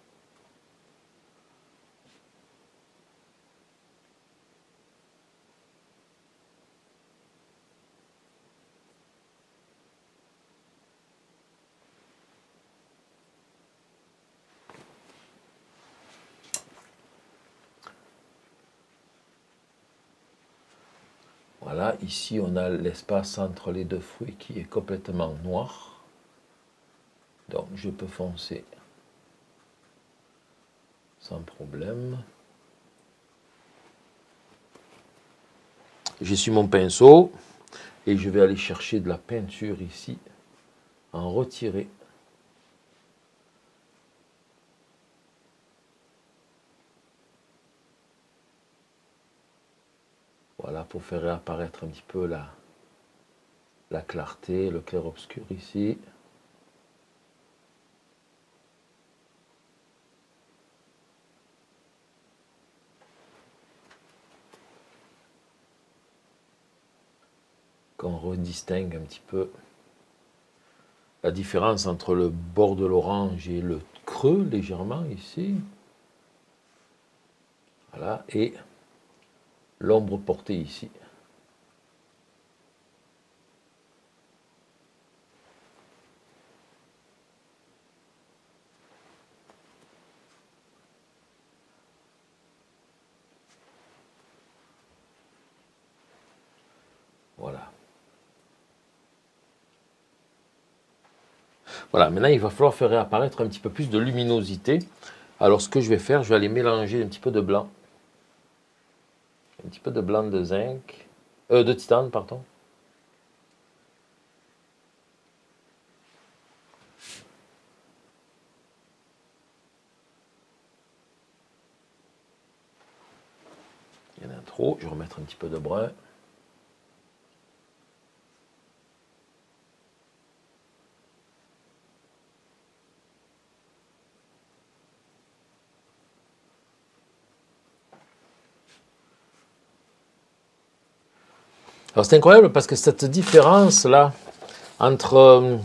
Speaker 1: Voilà, ici on a l'espace entre les deux fruits qui est complètement noir. Donc je peux foncer sans problème. J'essuie mon pinceau et je vais aller chercher de la peinture ici, en retirer. pour faire réapparaître un petit peu la clarté, le clair-obscur ici. Qu'on redistingue un petit peu la différence entre le bord de l'orange et le creux légèrement ici. Voilà, et l'ombre portée ici. Voilà. Voilà, maintenant il va falloir faire réapparaître un petit peu plus de luminosité. Alors ce que je vais faire, je vais aller mélanger un petit peu de blanc. Un petit peu de blanc de zinc. De titane, pardon. Il y en a trop, je vais remettre un petit peu de brun. Alors c'est incroyable parce que cette différence-là entre,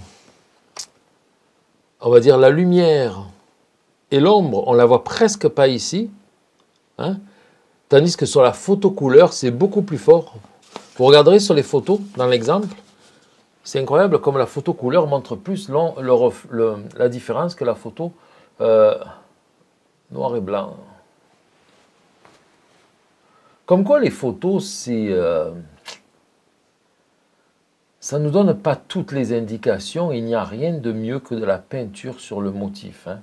Speaker 1: on va dire, la lumière et l'ombre, on ne la voit presque pas ici. Hein, tandis que sur la photo couleur, c'est beaucoup plus fort. Vous regarderez sur les photos, dans l'exemple, c'est incroyable comme la photo couleur montre plus la différence que la photo noir et blanc. Comme quoi les photos, ça ne nous donne pas toutes les indications. Il n'y a rien de mieux que de la peinture sur le motif. Hein.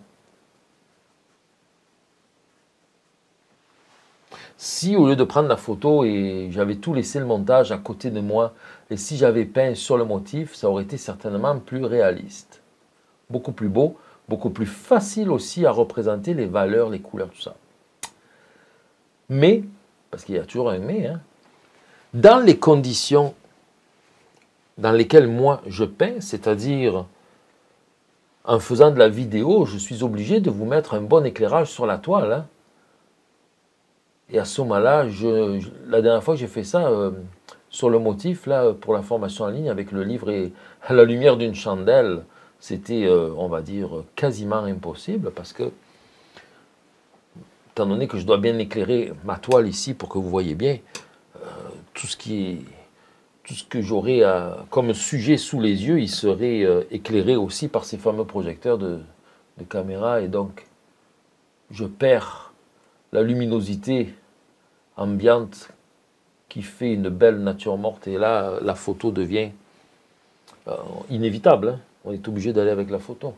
Speaker 1: Si au lieu de prendre la photo et j'avais tout laissé le montage à côté de moi, et si j'avais peint sur le motif, ça aurait été certainement plus réaliste. Beaucoup plus beau, beaucoup plus facile aussi à représenter les valeurs, les couleurs, tout ça. Mais, parce qu'il y a toujours un mais, hein, dans les conditions dans lesquelles moi je peins, c'est-à-dire en faisant de la vidéo, je suis obligé de vous mettre un bon éclairage sur la toile. Hein. Et à ce moment-là, la dernière fois que j'ai fait ça sur le motif, là, pour la formation en ligne, avec le livre et à la lumière d'une chandelle, c'était, on va dire, quasiment impossible parce que, étant donné que je dois bien éclairer ma toile ici pour que vous voyez bien, tout ce que j'aurais comme sujet sous les yeux, il serait éclairé aussi par ces fameux projecteurs de caméra. Et donc, je perds la luminosité ambiante qui fait une belle nature morte. Et là, la photo devient inévitable. Hein. On est obligé d'aller avec la photo.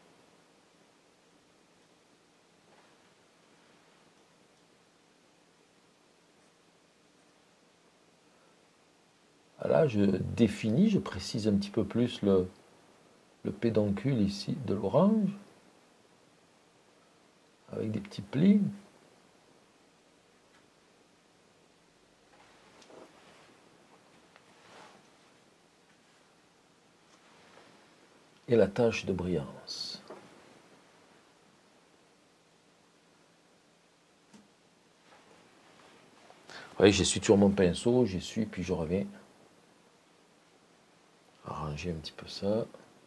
Speaker 1: Là, je définis, je précise un petit peu plus le pédoncule ici de l'orange, avec des petits plis. Et la tache de brillance. Vous voyez, j'essuie toujours mon pinceau, j'essuie, puis je reviens. Arranger un petit peu ça.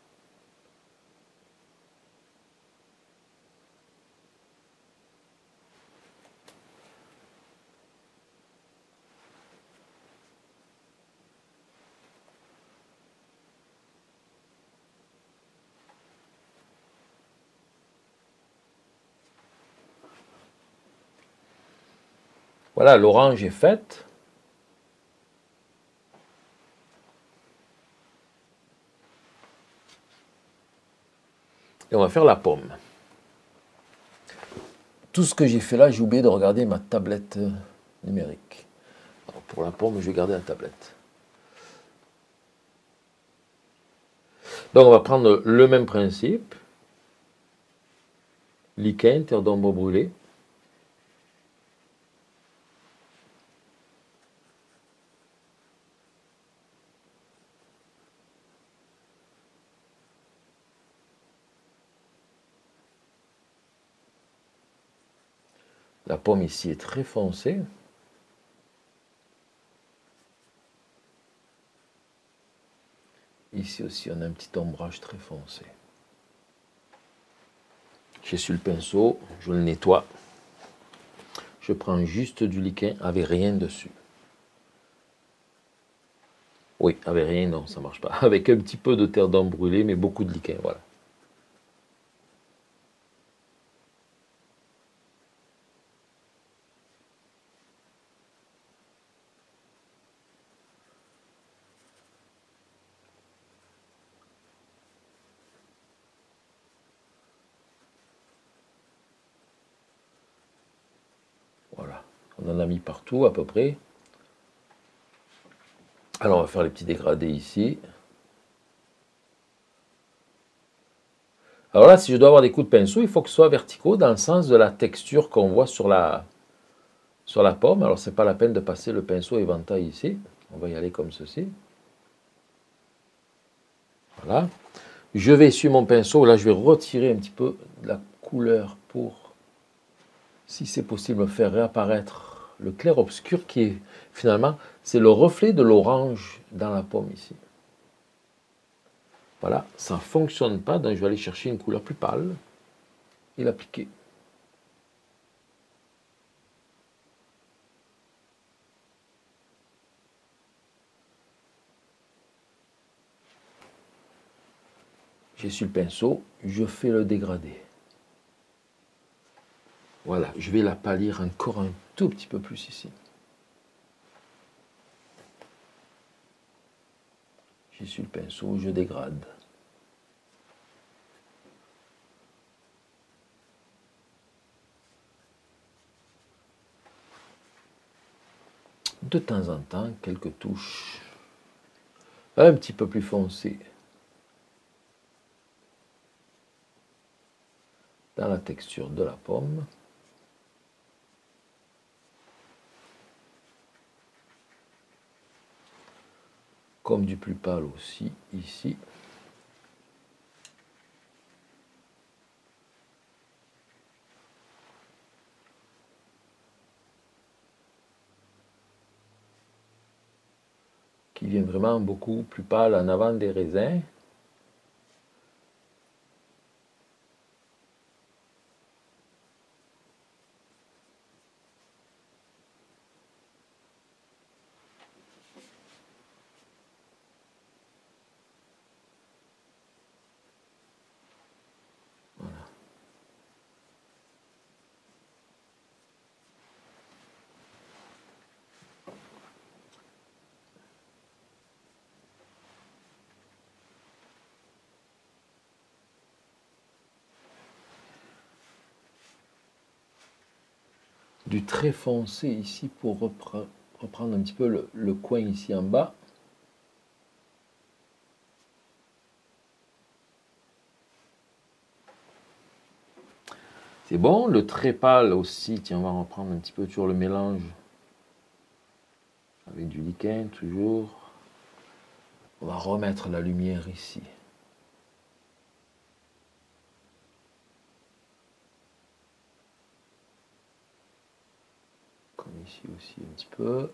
Speaker 1: Voilà, l'orange est faite. Et on va faire la pomme. Tout ce que j'ai fait là, j'ai oublié de regarder ma tablette numérique. Alors pour la pomme, je vais garder la tablette. Donc on va prendre le même principe. Lichen, terre d'ombre brûlée. La pomme ici est très foncée. Ici aussi, on a un petit ombrage très foncé. J'essuie le pinceau, je le nettoie. Je prends juste du liquin avec rien dessus. Oui, avec rien, non, ça ne marche pas. Avec un petit peu de terre d'ombre brûlée, mais beaucoup de liquin, voilà. Voilà, on en a mis partout à peu près. Alors on va faire les petits dégradés ici. Alors là, si je dois avoir des coups de pinceau, il faut que ce soit verticaux dans le sens de la texture qu'on voit sur la pomme. Alors c'est pas la peine de passer le pinceau éventail ici. On va y aller comme ceci. Voilà. Je vais essuyer mon pinceau. Là, je vais retirer un petit peu de la couleur pour, si c'est possible, faire réapparaître le clair-obscur qui est, finalement, c'est le reflet de l'orange dans la pomme ici. Voilà, ça ne fonctionne pas, donc je vais aller chercher une couleur plus pâle et l'appliquer. J'essuie le pinceau, je fais le dégradé. Voilà, je vais la pâlir encore un tout petit peu plus ici. J'essuie le pinceau, je dégrade. De temps en temps, quelques touches un petit peu plus foncées dans la texture de la pomme. Comme du plus pâle aussi ici. Qui vient vraiment beaucoup plus pâle en avant des raisins. Voilà. Du très foncé ici pour reprendre un petit peu le coin ici en bas. C'est bon, le très pâle aussi, tiens, on va reprendre un petit peu toujours le mélange avec du liquin toujours. On va remettre la lumière ici. Comme ici aussi un petit peu.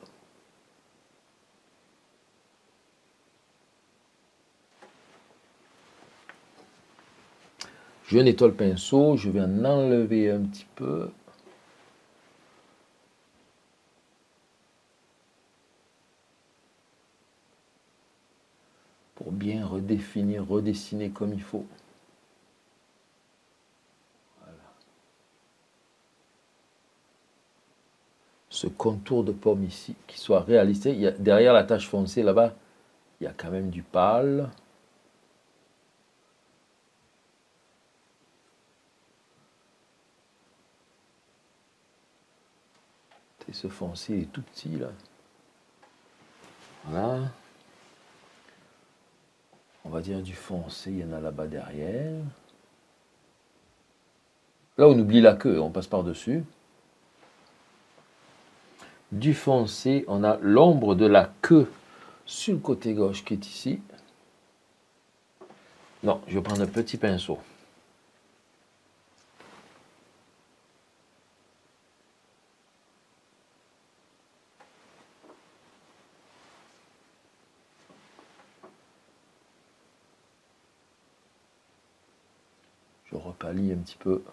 Speaker 1: Je nettoie le pinceau, je vais en enlever un petit peu. Pour bien redéfinir, redessiner comme il faut. Voilà. Ce contour de pomme ici, qui soit réaliste. Il y a, derrière la tache foncée là-bas, il y a quand même du pâle. Et ce foncé est tout petit là. Voilà. On va dire du foncé, il y en a là-bas derrière. Là, on oublie la queue, on passe par-dessus. Du foncé, on a l'ombre de la queue sur le côté gauche qui est ici. Non, je vais prendre un petit pinceau. je repalie un petit peu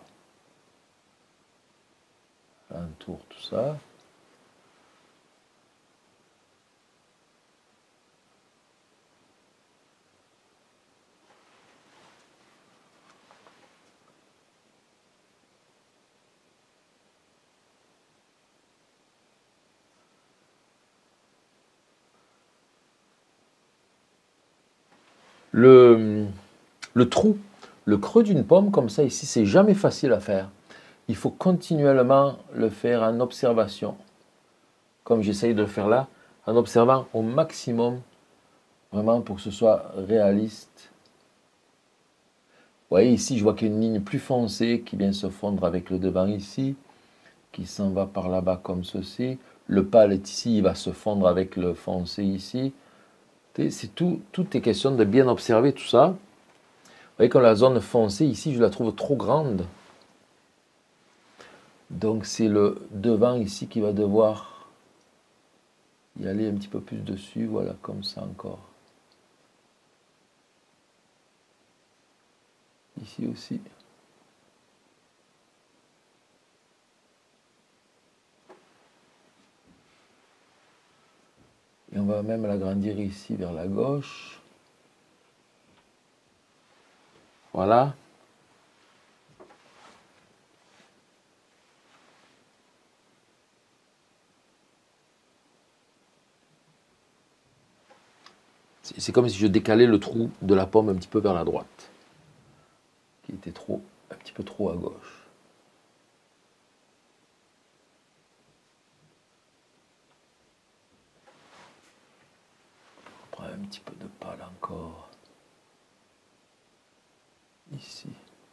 Speaker 1: l'entour, tout ça. Le trou, le creux d'une pomme comme ça ici, c'est jamais facile à faire. Il faut continuellement le faire en observation, comme j'essaye de le faire là, en observant au maximum, vraiment pour que ce soit réaliste. Vous voyez ici, je vois qu'il y a une ligne plus foncée qui vient se fondre avec le devant ici, qui s'en va par là-bas comme ceci. Le pâle est ici, il va se fondre avec le foncé ici. C'est tout est question de bien observer tout ça. Vous voyez que la zone foncée ici, je la trouve trop grande. Donc c'est le devant ici qui va devoir y aller un petit peu plus dessus. Voilà, comme ça encore. Ici aussi. Et on va même l'agrandir ici vers la gauche. Voilà. C'est comme si je décalais le trou de la pomme un petit peu vers la droite, qui était un petit peu trop à gauche. On prend un petit peu de pâle encore. Ici.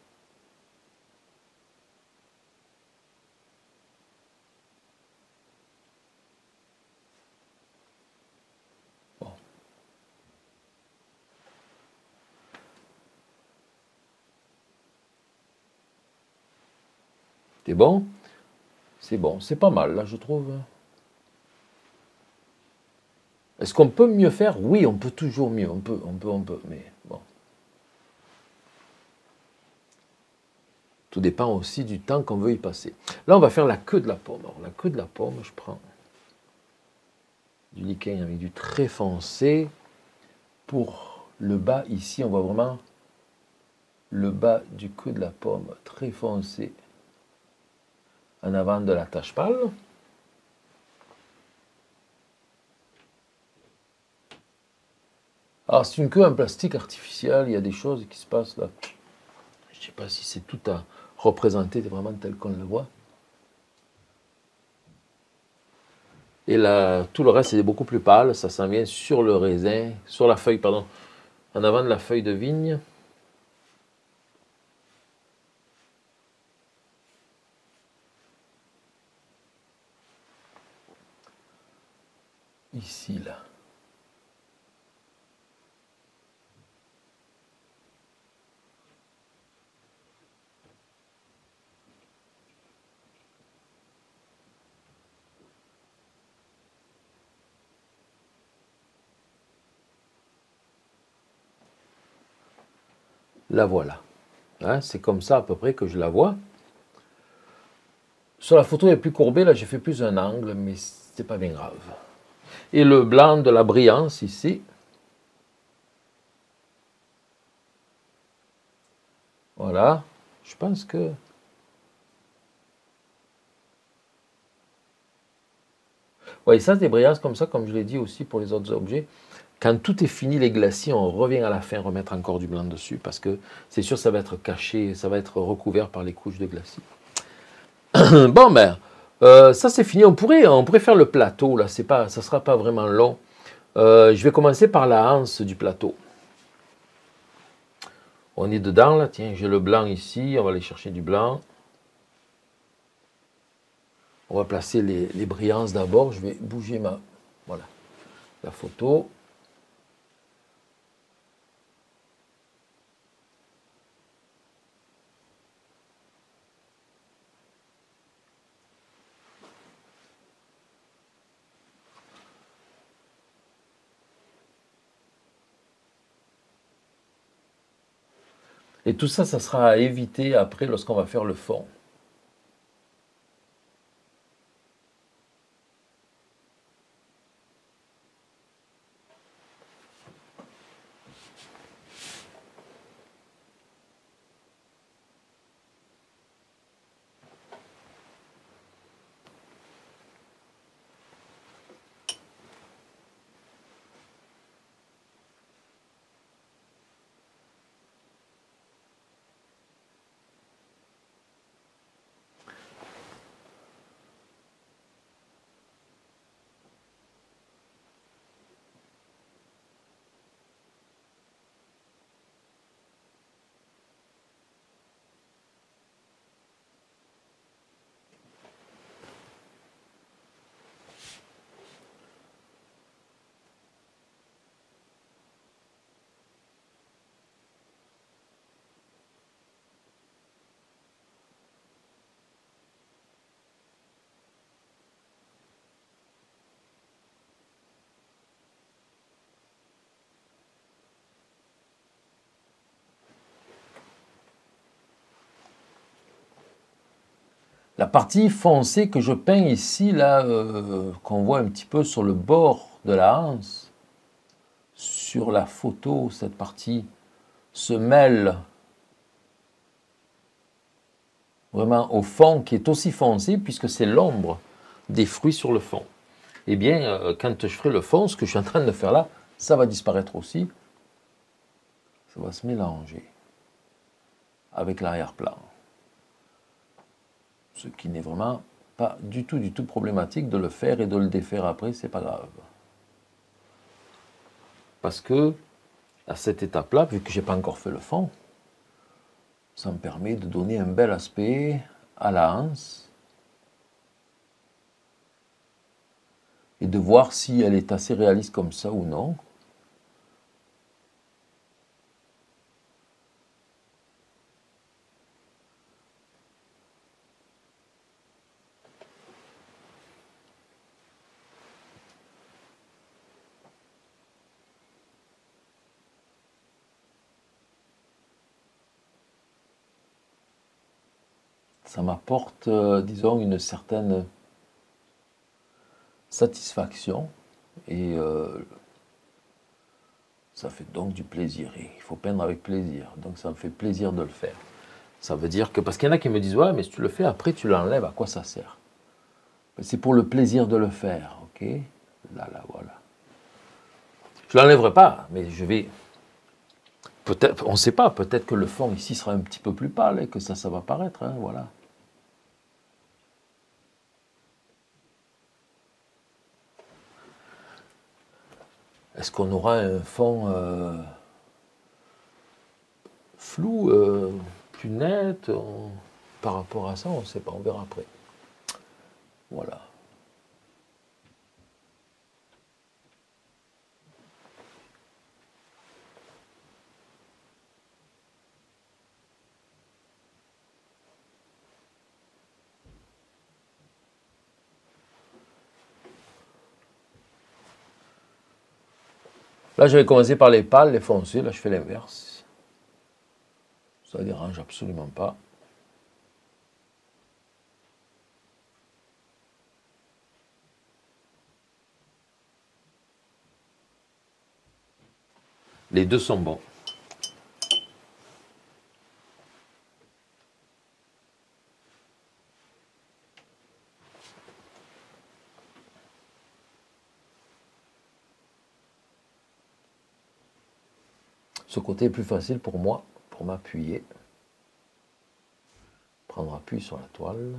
Speaker 1: Bon. C'est bon? C'est bon, c'est pas mal là, je trouve. Est-ce qu'on peut mieux faire? Oui, on peut toujours mieux. On peut, mais bon. Tout dépend aussi du temps qu'on veut y passer. Là, on va faire la queue de la pomme. Alors, la queue de la pomme, je prends du lichen avec du très foncé. Pour le bas, ici, on voit vraiment le bas du queue de la pomme très foncé en avant de la tache pâle. Alors, c'est une queue en plastique artificiel. Il y a des choses qui se passent là. Je ne sais pas si c'est tout à représenter vraiment tel qu'on le voit. Et là, tout le reste est beaucoup plus pâle, ça s'en vient sur le raisin, sur la feuille, pardon, en avant de la feuille de vigne. Ici, là. La voilà. Hein, c'est comme ça à peu près que je la vois. Sur la photo, elle est plus courbée. Là, j'ai fait plus un angle, mais c'est pas bien grave. Et le blanc de la brillance ici. Voilà. Je pense que... Vous voyez, ça, des brillances comme ça, comme je l'ai dit aussi pour les autres objets. Quand tout est fini, les glacis, on revient à la fin remettre encore du blanc dessus parce que c'est sûr ça va être caché, ça va être recouvert par les couches de glacis. Bon, ben, ça c'est fini. On pourrait faire le plateau, là. Ça ne sera pas vraiment long. Je vais commencer par la hanse du plateau. On est dedans, là. Tiens, j'ai le blanc ici. On va aller chercher du blanc. On va placer les brillances d'abord. Je vais bouger voilà, la photo. Et tout ça, ça sera à éviter après lorsqu'on va faire le fond. La partie foncée que je peins ici, là, qu'on voit un petit peu sur le bord de la hanse, sur la photo, cette partie se mêle vraiment au fond qui est aussi foncé puisque c'est l'ombre des fruits sur le fond. Eh bien, quand je ferai le fond, ce que je suis en train de faire là, ça va disparaître aussi. Ça va se mélanger avec l'arrière-plan. Ce qui n'est vraiment pas du tout problématique de le faire et de le défaire après, c'est pas grave. Parce que, à cette étape-là, vu que j'ai pas encore fait le fond, ça me permet de donner un bel aspect à la hanse et de voir si elle est assez réaliste comme ça ou non. Ça m'apporte, disons, une certaine satisfaction et ça fait donc du plaisir. Et il faut peindre avec plaisir, donc ça me fait plaisir de le faire. Ça veut dire que, parce qu'il y en a qui me disent, ouais, mais si tu le fais, après tu l'enlèves, à quoi ça sert? C'est pour le plaisir de le faire, ok? Là, voilà. Je ne l'enlèverai pas, mais je vais... Peut-être, on ne sait pas, peut-être que le fond ici sera un petit peu plus pâle et que ça va paraître, hein, voilà. Est-ce qu'on aura un fond flou, plus net par rapport à ça? On ne sait pas, on verra après. Voilà. Là, je vais commencer par les pâles, les foncés. Là, je fais l'inverse. Ça ne dérange absolument pas. Les deux sont bons. Ce côté est plus facile pour moi, pour m'appuyer. Prendre appui sur la toile.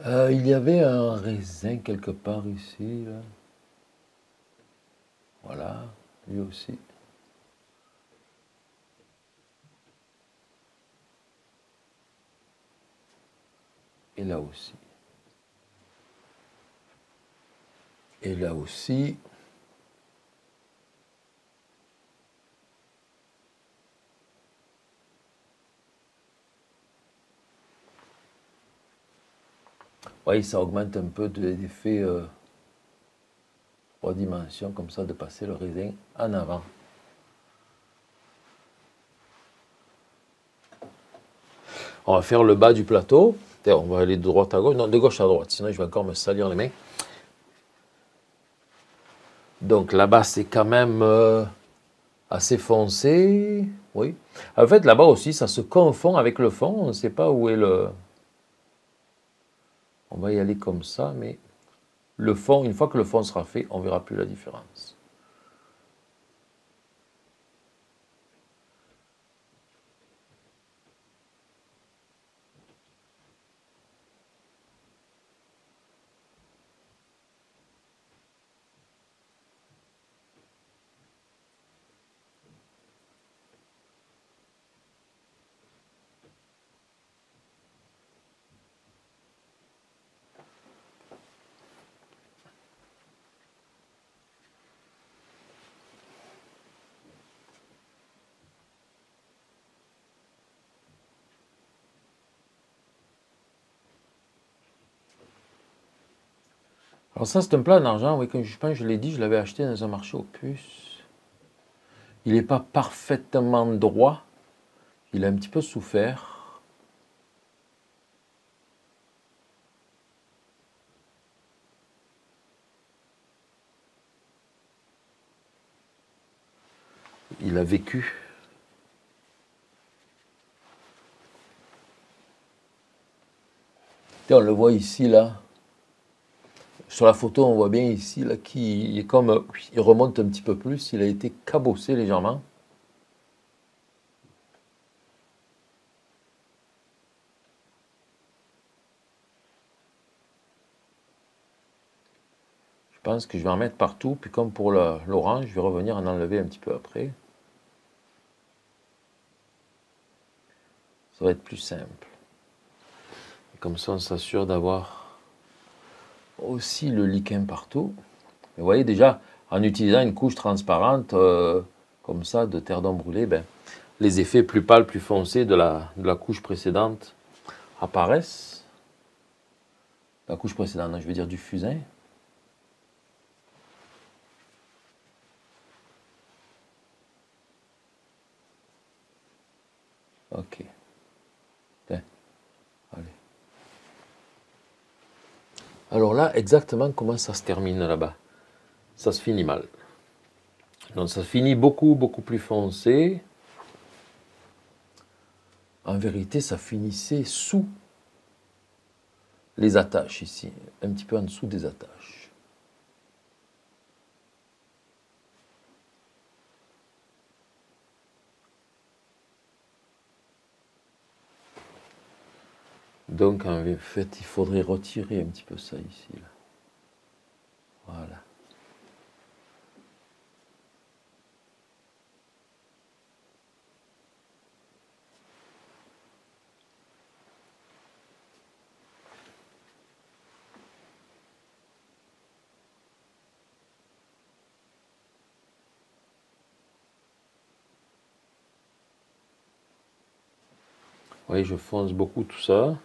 Speaker 1: Il y avait un raisin quelque part ici, là. Voilà, lui aussi. Et là aussi. Et là aussi. Oui, ça augmente un peu l'effet 3 dimensions, comme ça, de passer le raisin en avant. On va faire le bas du plateau. On va aller de droite à gauche, non, de gauche à droite, sinon je vais encore me salir les mains. Donc là-bas, c'est quand même assez foncé. Oui. En fait, là-bas aussi, ça se confond avec le fond. On ne sait pas où est le... On va y aller comme ça, mais le fond, une fois que le fond sera fait, on ne verra plus la différence. Alors ça, c'est un plat en argent, oui, comme je pense, je l'ai dit, je l'avais acheté dans un marché aux puces. Il n'est pas parfaitement droit. Il a un petit peu souffert. Il a vécu. Et on le voit ici, là. Sur la photo, on voit bien ici, là, qu'il est comme... Il remonte un petit peu plus. Il a été cabossé légèrement. Je pense que je vais en mettre partout. Puis comme pour l'orange, je vais revenir en enlever un petit peu après. Ça va être plus simple. Et comme ça, on s'assure d'avoir aussi le liquin partout. Et vous voyez déjà, en utilisant une couche transparente, comme ça, de terre d'ombre brûlée, ben, les effets plus pâles, plus foncés de la couche précédente apparaissent. La couche précédente, je veux dire du fusain. Ok. Bien. Allez. Alors là, exactement comment ça se termine là-bas. Ça se finit mal. Donc ça finit beaucoup, beaucoup plus foncé. En vérité, ça finissait sous les attaches ici, un petit peu en dessous des attaches. Donc en fait, il faudrait retirer un petit peu ça ici. Là. Voilà. Oui, je fonce beaucoup tout ça.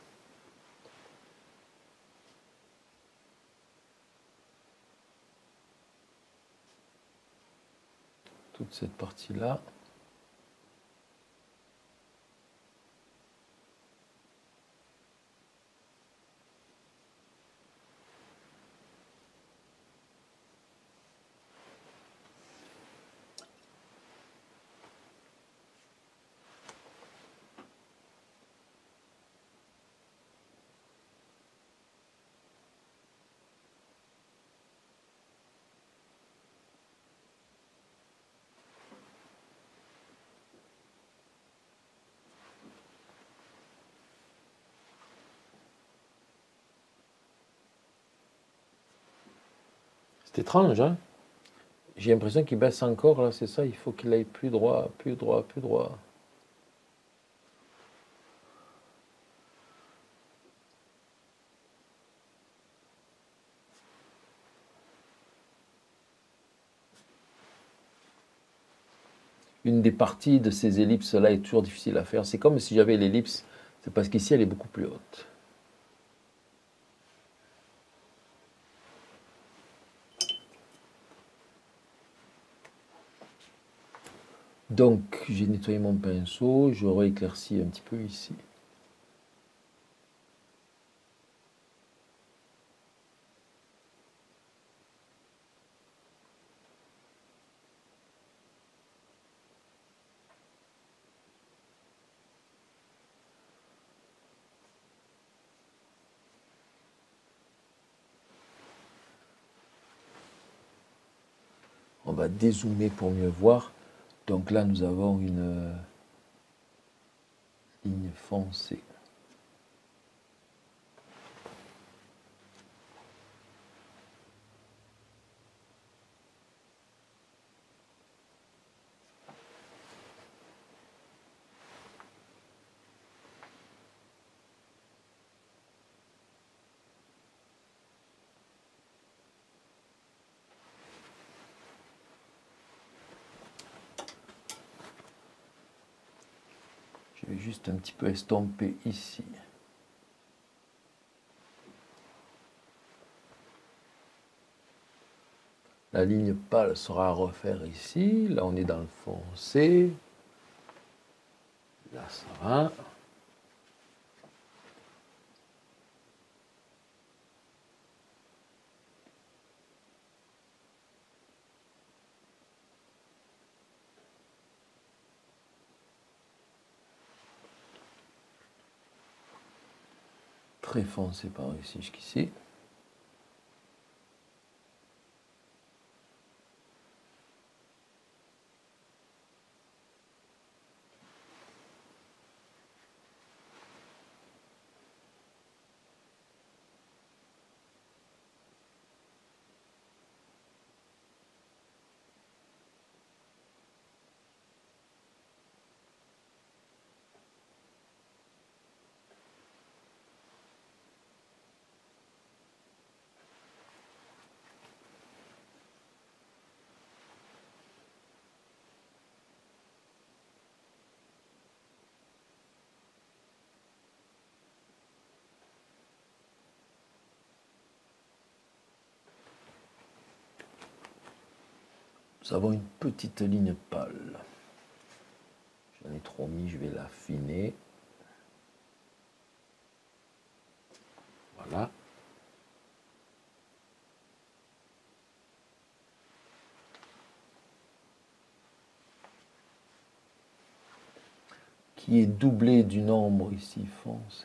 Speaker 1: Toute cette partie-là. C'est étrange, hein? J'ai l'impression qu'il baisse encore, là, c'est ça, il faut qu'il aille plus droit, plus droit, plus droit. Une des parties de ces ellipses-là est toujours difficile à faire. C'est comme si j'avais l'ellipse, c'est parce qu'ici elle est beaucoup plus haute. Donc j'ai nettoyé mon pinceau, je rééclaircis un petit peu ici. On va dézoomer pour mieux voir. Donc là, nous avons une ligne foncée. Je vais juste un petit peu estomper ici. La ligne pâle sera à refaire ici. Là, on est dans le foncé. Là, ça va. Très foncé par ici jusqu'ici. Nous avons une petite ligne pâle. J'en ai trop mis, je vais l'affiner. Voilà. Qui est doublé du nombre ici foncé.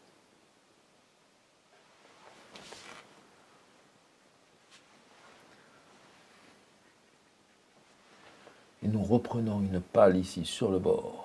Speaker 1: Et nous reprenons une pâle ici sur le bord.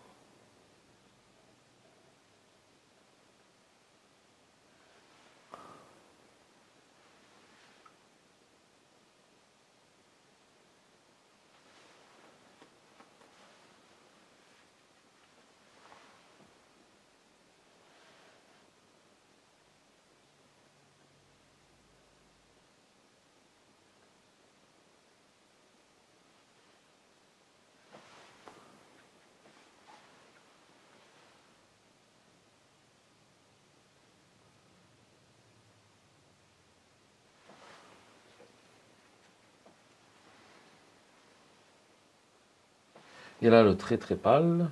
Speaker 1: Et là, le trait très pâle.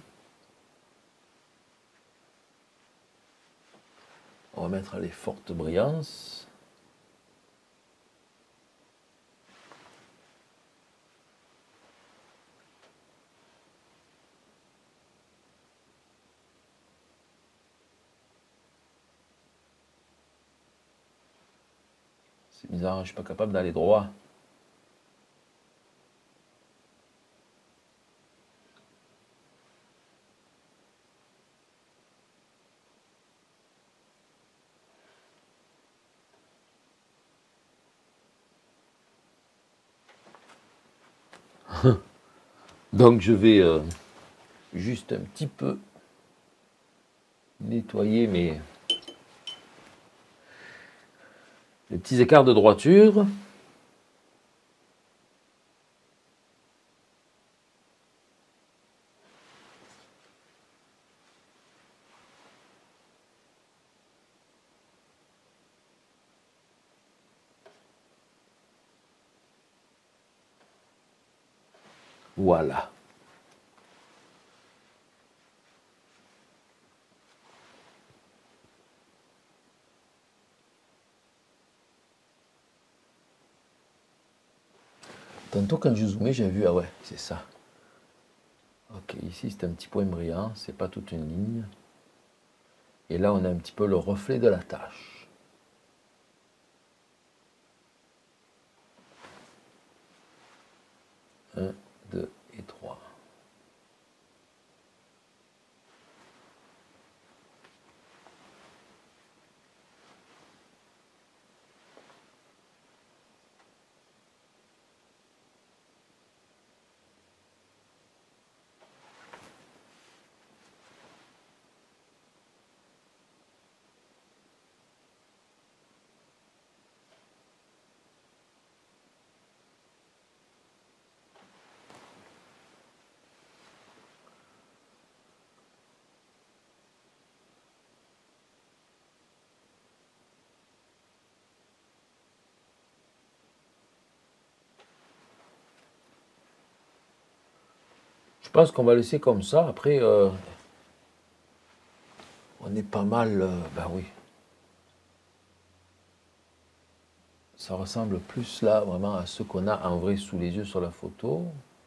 Speaker 1: On va mettre les fortes brillances. C'est bizarre, je ne suis pas capable d'aller droit. Donc je vais juste un petit peu nettoyer les petits écarts de droiture. Voilà. Tantôt quand je zoomais, j'ai vu, ah ouais, c'est ça. Ok, ici c'est un petit point brillant, c'est pas toute une ligne. Et là on a un petit peu le reflet de la tache. Un, deux et trois. Je pense qu'on va laisser comme ça. Après, on est pas mal. Ben oui. Ça ressemble plus là vraiment à ce qu'on a en vrai sous les yeux sur la photo.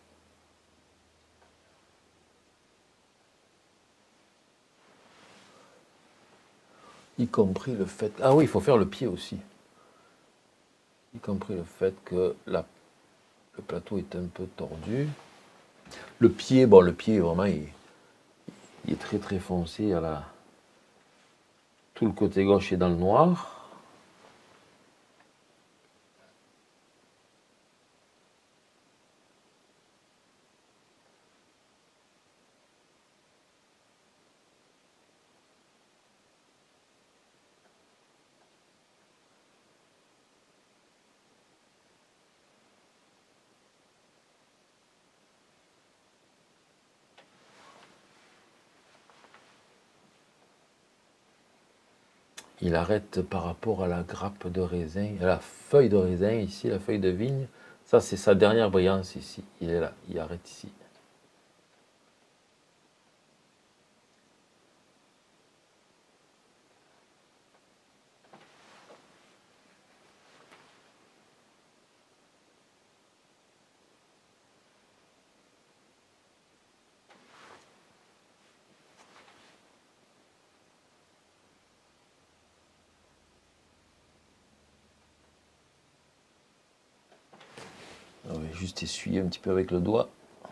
Speaker 1: Y compris le fait... Ah oui, il faut faire le pied aussi. Y compris le fait que le plateau est un peu tordu. Le pied, bon, le pied vraiment, il est très très foncé. Tout le côté gauche est dans le noir. Il arrête par rapport à la grappe de raisin, à la feuille de raisin ici, la feuille de vigne. Ça, c'est sa dernière brillance ici. Il est là, il arrête ici. On va juste essuyer un petit peu avec le doigt.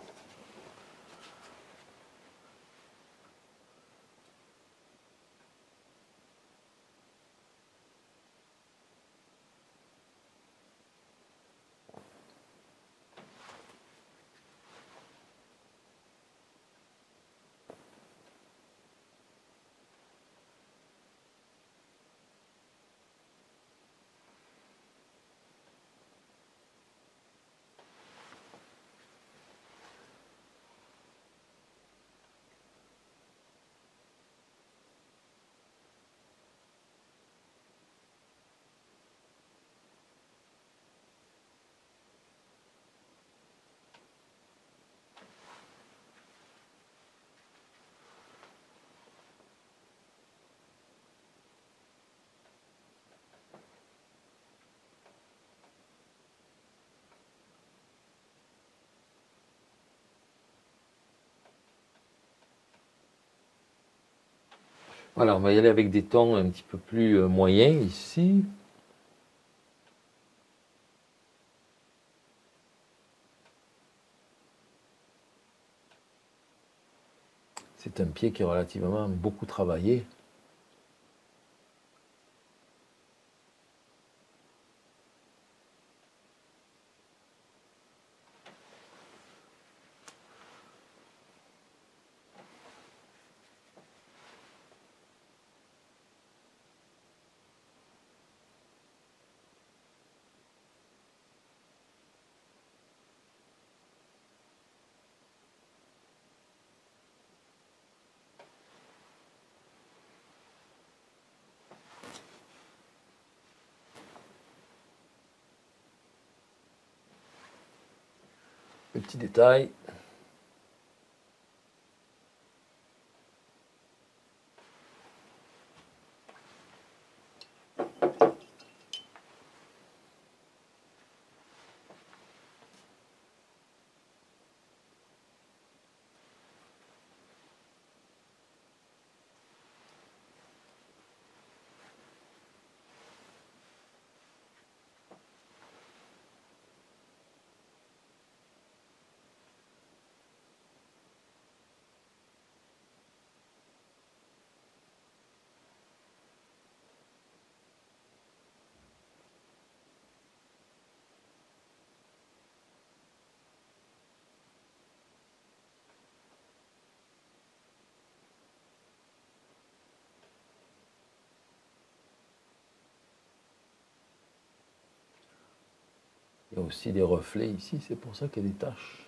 Speaker 1: Voilà, on va y aller avec des tons un petit peu plus moyens ici. C'est un pied qui est relativement beaucoup travaillé. Le petit détail. Il y a aussi des reflets ici, c'est pour ça qu'il y a des taches.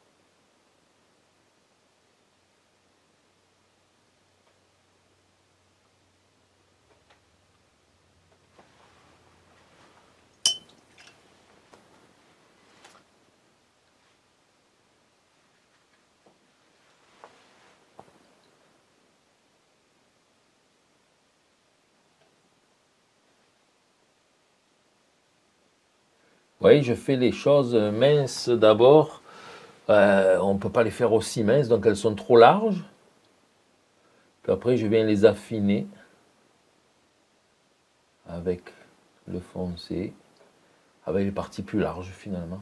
Speaker 1: Oui, je fais les choses minces d'abord. On ne peut pas les faire aussi minces, donc elles sont trop larges. Puis après, je viens les affiner avec le foncé, avec les parties plus larges finalement.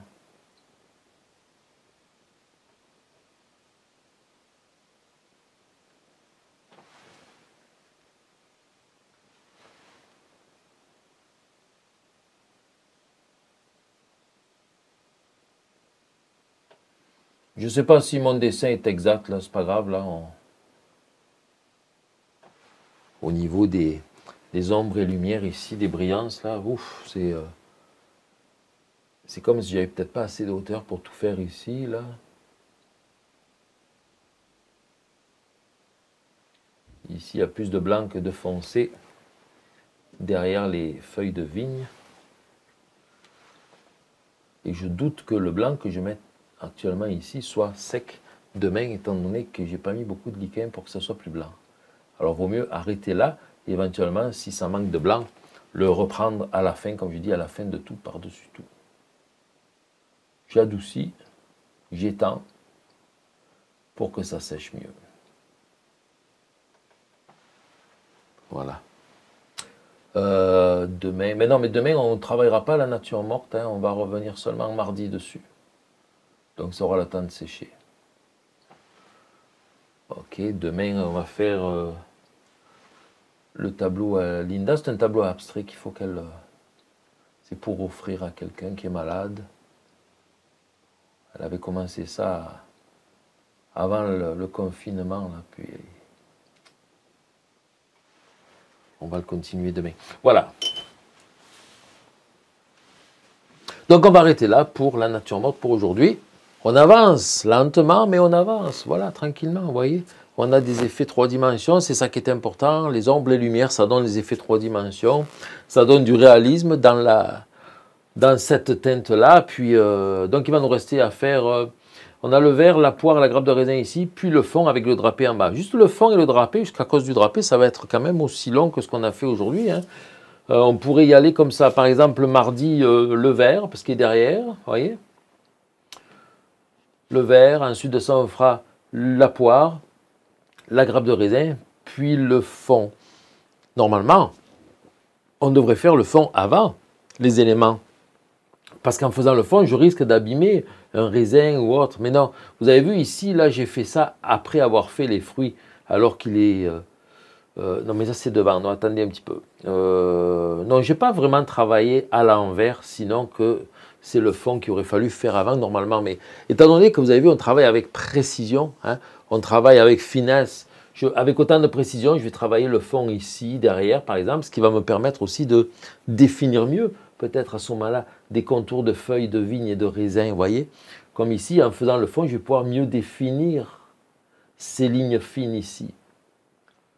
Speaker 1: Je ne sais pas si mon dessin est exact, là, c'est pas grave, là. Au niveau des ombres et lumières ici, des brillances, là, ouf, c'est comme si j'avais peut-être pas assez de hauteur pour tout faire ici, là. Ici, il y a plus de blanc que de foncé derrière les feuilles de vigne. Et je doute que le blanc que je mets actuellement ici soit sec demain, étant donné que j'ai pas mis beaucoup de liquin pour que ça soit plus blanc. Alors, vaut mieux arrêter là, et éventuellement, si ça manque de blanc, le reprendre à la fin, comme je dis, à la fin de tout, par-dessus tout. J'adoucis, j'étends pour que ça sèche mieux. Voilà. Demain, mais non, mais demain, on ne travaillera pas la nature morte, hein, on va revenir seulement mardi dessus. Donc, ça aura le temps de sécher. Ok, demain, on va faire le tableau à Linda. C'est un tableau abstrait qu'il faut qu'elle... c'est pour offrir à quelqu'un qui est malade. Elle avait commencé ça avant le confinement, là, puis on va le continuer demain. Voilà. Donc on va arrêter là pour la nature morte pour aujourd'hui. On avance lentement, mais on avance, voilà, tranquillement, vous voyez. On a des effets 3 dimensions, c'est ça qui est important. Les ombres, les lumières, ça donne les effets 3 dimensions. Ça donne du réalisme dans cette teinte-là. Puis, donc il va nous rester à faire... on a le verre, la poire et la grappe de raisin ici, puis le fond avec le drapé en bas. Juste le fond et le drapé, jusqu'à cause du drapé, ça va être quand même aussi long que ce qu'on a fait aujourd'hui, hein. On pourrait y aller comme ça, par exemple, mardi, le verre, parce qu'il est derrière, vous voyez. Le verre, ensuite de ça, on fera la poire, la grappe de raisin, puis le fond. Normalement, on devrait faire le fond avant les éléments. Parce qu'en faisant le fond, je risque d'abîmer un raisin ou autre. Mais non, vous avez vu ici, là, j'ai fait ça après avoir fait les fruits, alors qu'il est... non, mais ça, c'est devant. Non, attendez un petit peu. Non, je n'ai pas vraiment travaillé à l'envers, sinon que c'est le fond qu'il aurait fallu faire avant, normalement. Mais étant donné que vous avez vu, on travaille avec précision, hein, on travaille avec finesse. Avec autant de précision, je vais travailler le fond ici, derrière, par exemple, ce qui va me permettre aussi de définir mieux, peut-être à ce moment-là, des contours de feuilles de vigne et de raisin, vous voyez. Comme ici, en faisant le fond, je vais pouvoir mieux définir ces lignes fines ici.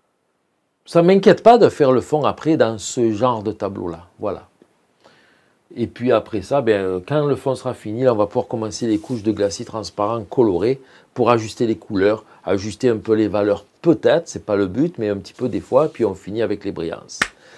Speaker 1: Ça ne m'inquiète pas de faire le fond après dans ce genre de tableau-là. Voilà. Et puis après ça, ben, quand le fond sera fini, là, on va pouvoir commencer les couches de glacis transparent colorés pour ajuster les couleurs, ajuster un peu les valeurs peut-être, c'est pas le but, mais un petit peu des fois, puis on finit avec les brillances.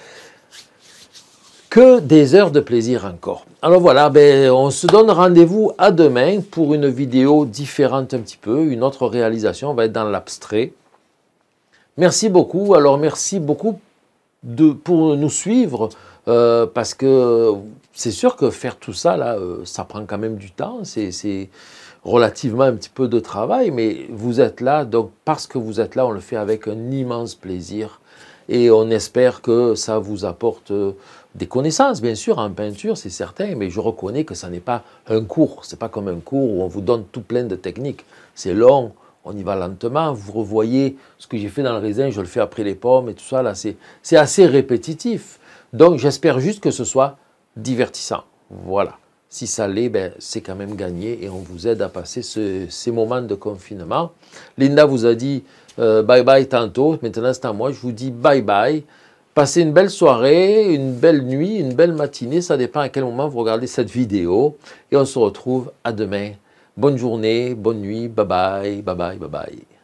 Speaker 1: Que des heures de plaisir encore. Alors voilà, ben, on se donne rendez-vous à demain pour une vidéo différente un petit peu, une autre réalisation, on va être dans l'abstrait. Merci beaucoup, alors merci beaucoup pour nous suivre, parce que c'est sûr que faire tout ça, là, ça prend quand même du temps, c'est relativement un petit peu de travail, mais vous êtes là, donc parce que vous êtes là, on le fait avec un immense plaisir, et on espère que ça vous apporte des connaissances, bien sûr, en peinture, c'est certain, mais je reconnais que ça n'est pas un cours, c'est pas comme un cours où on vous donne tout plein de techniques, c'est long, on y va lentement, vous revoyez ce que j'ai fait dans le raisin, je le fais après les pommes et tout ça, là, c'est assez répétitif. Donc j'espère juste que ce soit divertissant. Voilà. Si ça l'est, ben, c'est quand même gagné et on vous aide à passer ces moments de confinement. Linda vous a dit bye bye tantôt, maintenant c'est à moi, je vous dis bye bye. Passez une belle soirée, une belle nuit, une belle matinée, ça dépend à quel moment vous regardez cette vidéo. Et on se retrouve à demain. Bonne journée, bonne nuit, bye bye, bye bye, bye bye.